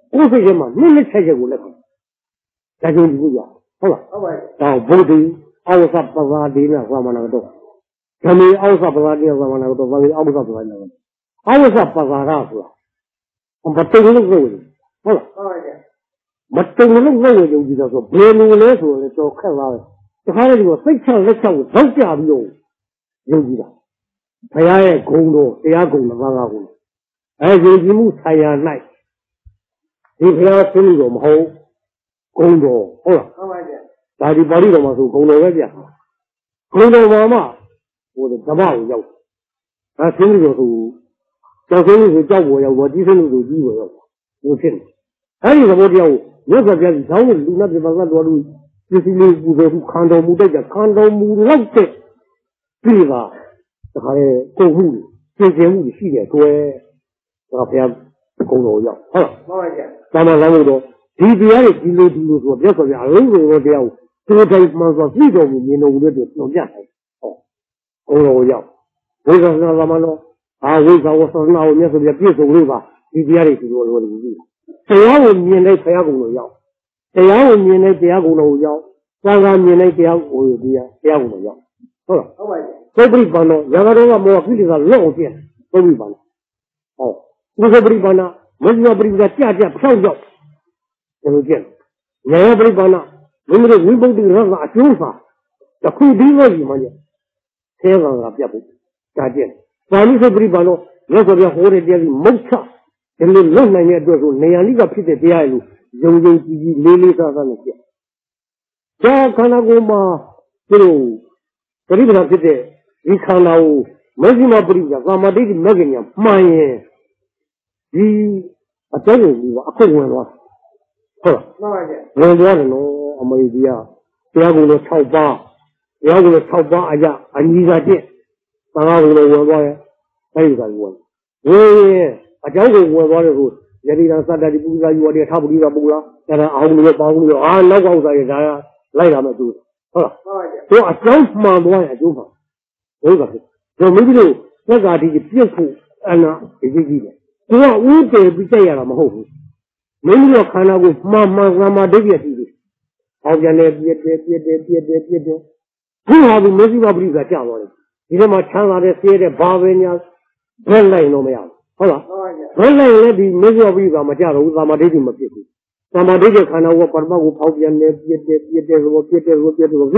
ကိုယ်စိတ်ထဲမှာနည်းနည်းချက်ချက်ကိုလက်ခံဒါကြောင့်ဒီလိုရဟုတ်လားဟုတ်ပါပြီဒါဘုဒ္ဓအောက်သပ္ပဝါဒေနဝါမနာတော့ဓမ္မေအောက်သပ္ပဝါဒေနဝါမနာတော့ဘာလို့အောက်သပ္ပဝါဒေနအောက်သပ္ပဝါရဆိုတာမတုံလို့လို့ဟုတ်လားဟုတ်ပါပြီမတုံလို့လို့ယုံကြည်တော့ဆိုဘယ်လိုလဲဆိုရင်တော့ခက်သွားတယ်တခါတည်းကစိတ်ချလက်ချကိုထောက်ကြပြီးတော့ယုံကြည်တာဘုရားရဲ့ဂုဏ်တော်တရားဂုဏ်တော်ဘာဂုဏ်ယုံကြည်မှုဆရာ၌ဒီဘုရားဆင်းလို့မဟုတ်ဂုဏ်တော်ဟုတ်လားဟုတ်ပါဗျာဒါဒီပါဠိတော်မှာဆိုဂုဏ်တော်ပဲပြဂုဏ်တော်မှာမှဟိုဓမ္မကိုရောက်ဒါဆင်းလို့ဆိုကြောက်ဆင်းလို့ဆိုကြောက်ပေါ်ရောက်တော့ကြီးဆင်းလို့ဆိုကြီးပေါ်ရောက်ဟိုဖြစ်နေအဲ့ဒီသဘောတရားကိုမြတ်စွာဘုရားကြီးတောင်းလို့လူနာပြပါကတော်လို့ပစ္စည်းလေးပူဇော်မှုခံတော်မူတတ်ကြခံတော်မူလောက်တဲ့ပြည်ပါတခါလေကုန်မှုပြင်ကျင်မှုရှိတယ်တွဲဒါဘုရားဂုဏ်တော်ရောက်ဟုတ်လားမှန်ပါဗျာသာမန်လမ်းလို့ဒီတရားတွေဒီလိုဆိုတော့မြတ်စွာဘုရားအလုံးစုံသောတရားကိုသူတိုင်းမှန်စွာသိတော်မူမြင်တော်မူတဲ့အတွက်ညွှန်ပြတယ်ဟောဂုဏ်တော်ရောက်ဝိဇ္ဇာသာမန်တော့ဝိဇ္ဇာဝဆနာကိုမြတ်စွာဘုရားပြည့်စုံလို့ပါဒီတရားတွေဒီလိုလိုကြည့်တရားကိုမြင်တဲ့ဘုရားဂုဏ်တော်ရောက်တရားကိုမြင်တဲ့တရားဂုဏ်တော်ရောက်သာသာမြင်တဲ့တရားကိုတရားဂုဏ်တော်ရောက်ဟုတ်လားဟုတ်ပါပြီသုပ္ပိပန္နောရဂတော်ကမောကိလေသာလွတ်အောင်ပြည့်သုပ္ပိပန္နောဟောသုပ္ပိပန္နမဇ္ဈိမပရိပဒါကြဖြောက်ရောက်ဒီလိုပြည့်ဉာဏ်ပရိပန္နမိမိတို့ဝိပုဒ္ဓိရသအကျိုးစာတခုဒီလိုကြီးမှလည်းဆဲကောင်ကပြတ်ဖို့ဒါကျင့်ပါဠိသုပ္ပိပန္နောရသော်ပြဟောတဲ့တရားကြီးမုတ်ချဒီလိုလွတ်နိုင်တဲ့အတွက်ဆိုနေရလိကဖြစ်တဲ့တရားလို့ယုံကြည်ကြည်လေးလေးစားစားနဲ့ပြဒါခန္ဓာကိုယ်မှာသူတို့ပရိပဒါဖြစ်တဲ့ဒီခန္ဓာကိုမဇ္ဈိမပရိပဒါကာမတိတ်မဂ္ဂညာမှန်ရင်ဒီအတုံးကိုအခုဝင်သွားဟုတ်လားမှန်ပါဗျဝင်သွားတယ်နော်အမေကြီးကတရားကိုလည်း6ပါးတရားကိုလည်း6ပါးအကြအညီသာကျင့်သံဃာကိုလည်းဝင်သွားရဲ့အဲဒီကဝင်ရင်အကြောင်းကိုဝင်သွားတယ်ဆိုယတိတံသတ္တတိပုရိသယောတေထပုရိသပုဂ္ဂလာဒါအောင်လို့ပေါင်းလို့နောက်ကောက်စားရဒါလိုက်တာမဲ့သူဟုတ်လားဟုတ်ပါဗျသူအကြောင်းမှန်သွားရင်အကျိုးမှန်ဟုတ်ပါဘူးဒါမိမိတို့သက္ကာတိပြည့်ဖို့အနာဒီကြီးတယ်သူကဥတည်ပြီးတက်ရတာမဟုတ်ဘူးမိမိတို့ခန္ဓာကိုမှန်မှန်သမာဓိပြည့်ရှိတယ်။အောက်ပြန်တယ်ပြည့်တယ်ခုဟာဒီမေဇိမပရိစ္ဆာကြာသွားတယ်ဒီထဲမှာချမ်းသာတဲ့ဆဲတဲ့ဘာပဲညာဘယ်လိုက်တော့မရဘူးဟုတ်လားဘယ်လိုက်လဲဒီမေဇိမပရိစ္ဆာမကြတော့ဘူးသမာဓိမဖြစ်ဘူးသမာဓိရဲ့ခန္ဓာကပရမတ်ကိုဖောက်ပြန်တယ်ပြည့်တယ်ဆိုသိပြီးတော့ကြာသိပြီးတော့သ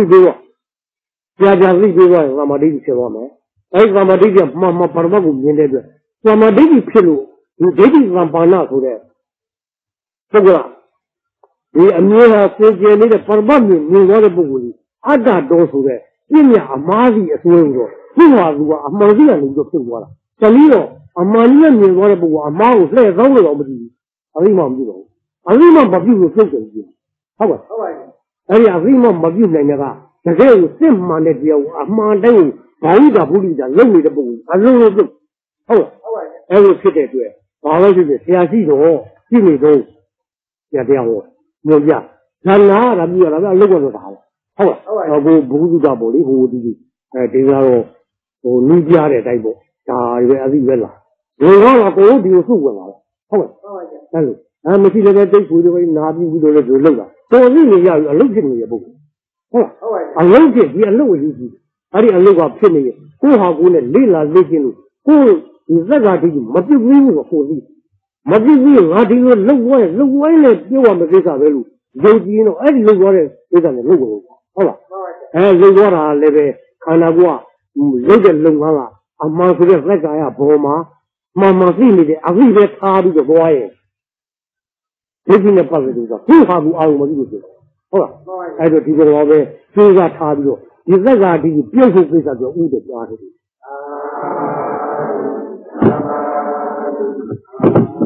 မာဓိဖြစ်သွားမယ်အဲဒီသမာဓိကမှန်မှပရမတ်ကိုမြင်တဲ့အတွက်သမာဓိဖြစ်လို့ဒီဒိဋ္ဌိသံပါဏဆိုတဲ့ပုဂ္ဂိုလ်ဒီအမြဲတမ်းစင်ကြယ်နေတဲ့ပရမတ်မြင်သွားတဲ့ပုဂ္ဂိုလ်ကြီးအတ္တတော်ဆိုတဲ့ပြည့်မြတ်အမားကြီးအစွဲဆိုတော့သူ့ဟာသူကအမှန်တရားလို့ဖြစ်သွားတာတနည်းတော့အမှန်ကြီးမြင်သွားတဲ့ပုဂ္ဂိုလ်အမားကိုလှည့်သောလို့တော့မကြည့်ဘူးအရိမမပြုတော့ဘူးအရိမမပြုလို့ပြုတ်တယ်ကြီးဟုတ်ပါအဲ့ဒီအရိမမပြုနိုင်တဲ့ကတကယ်ကိုစစ်မှန်တဲ့တရားကိုအမှန်တိုင်းကိုဘာဝိတာဘုရားလုံနေတဲ့ပုဂ္ဂိုလ်အလုံးလုံးပြုတ်ဟုတ်အဲ့လိုဖြစ်တဲ့အတွက်ဘာလို့ဖြစ်လဲဆရာရှိတော့ရှိနေတော့တရားဟောညွှန်ပြဇာနာရပြီးတော့အလုပ်ကတော့တာဟုတ်ဘုဘုဒ္ဓပေါ့လေဟိုဒီဒီကတော့ဟိုလူပြတဲ့အတိုင်းပေါ့ဒါပဲအသိပဲလားဒီတော့ကိုဒီကိုစုဝင်လာဟုတ်အဲ့လိုမရှိတဲ့တိတ်ခွေတွေပဲနာပြီးပြီးတော့လည်းဒီလောက်တာတော်သိနေရပြီအလုပ်ဖြစ်နေရပုဂ္ဂိုလ်ဟုတ်အလုပ်ဖြစ်ဒီအလုပ်ကိုယူကြည့်အဲ့ဒီအလုပ်ကဖြစ်နေရကိုဟာကိုနဲ့လေ့လာလေ့ကျင့်လို့ကိုဒီသက္ကာတိမပြုတ်ဘူးလို့ကိုသိမပြုတ်ဘူးငါဒီလိုလှုပ်ဝဲနဲ့ပြောရမယ့်ကိစ္စပဲလို့ယုံကြည်တော့အဲ့ဒီလှုပ်သွားတဲ့ကိစ္စနဲ့လှုပ်ဝင်ဟုတ်လားလှုပ်သွားတာလည်းပဲခန္ဓာကိုယ်ကလှုပ်တဲ့လုံငန်းကအမှန်ဆိုတဲ့သက္ကာယဘောမှာမှန်သိနေတယ်အဖိပဲထားပြီးတော့သွားရဲ့ဒီကိနဲ့ပတ်သက်လို့ဆိုသူ့ဟာဘူးအာရုံမသိလို့ဆိုဟုတ်လားအဲ့တော့ဒီကတော့ပဲစဉ်းစားထားပြီးတော့ဒီသက္ကာတိပြုတ်ဖို့ကိစ္စပြောဥဒ္ဒကြားတယ်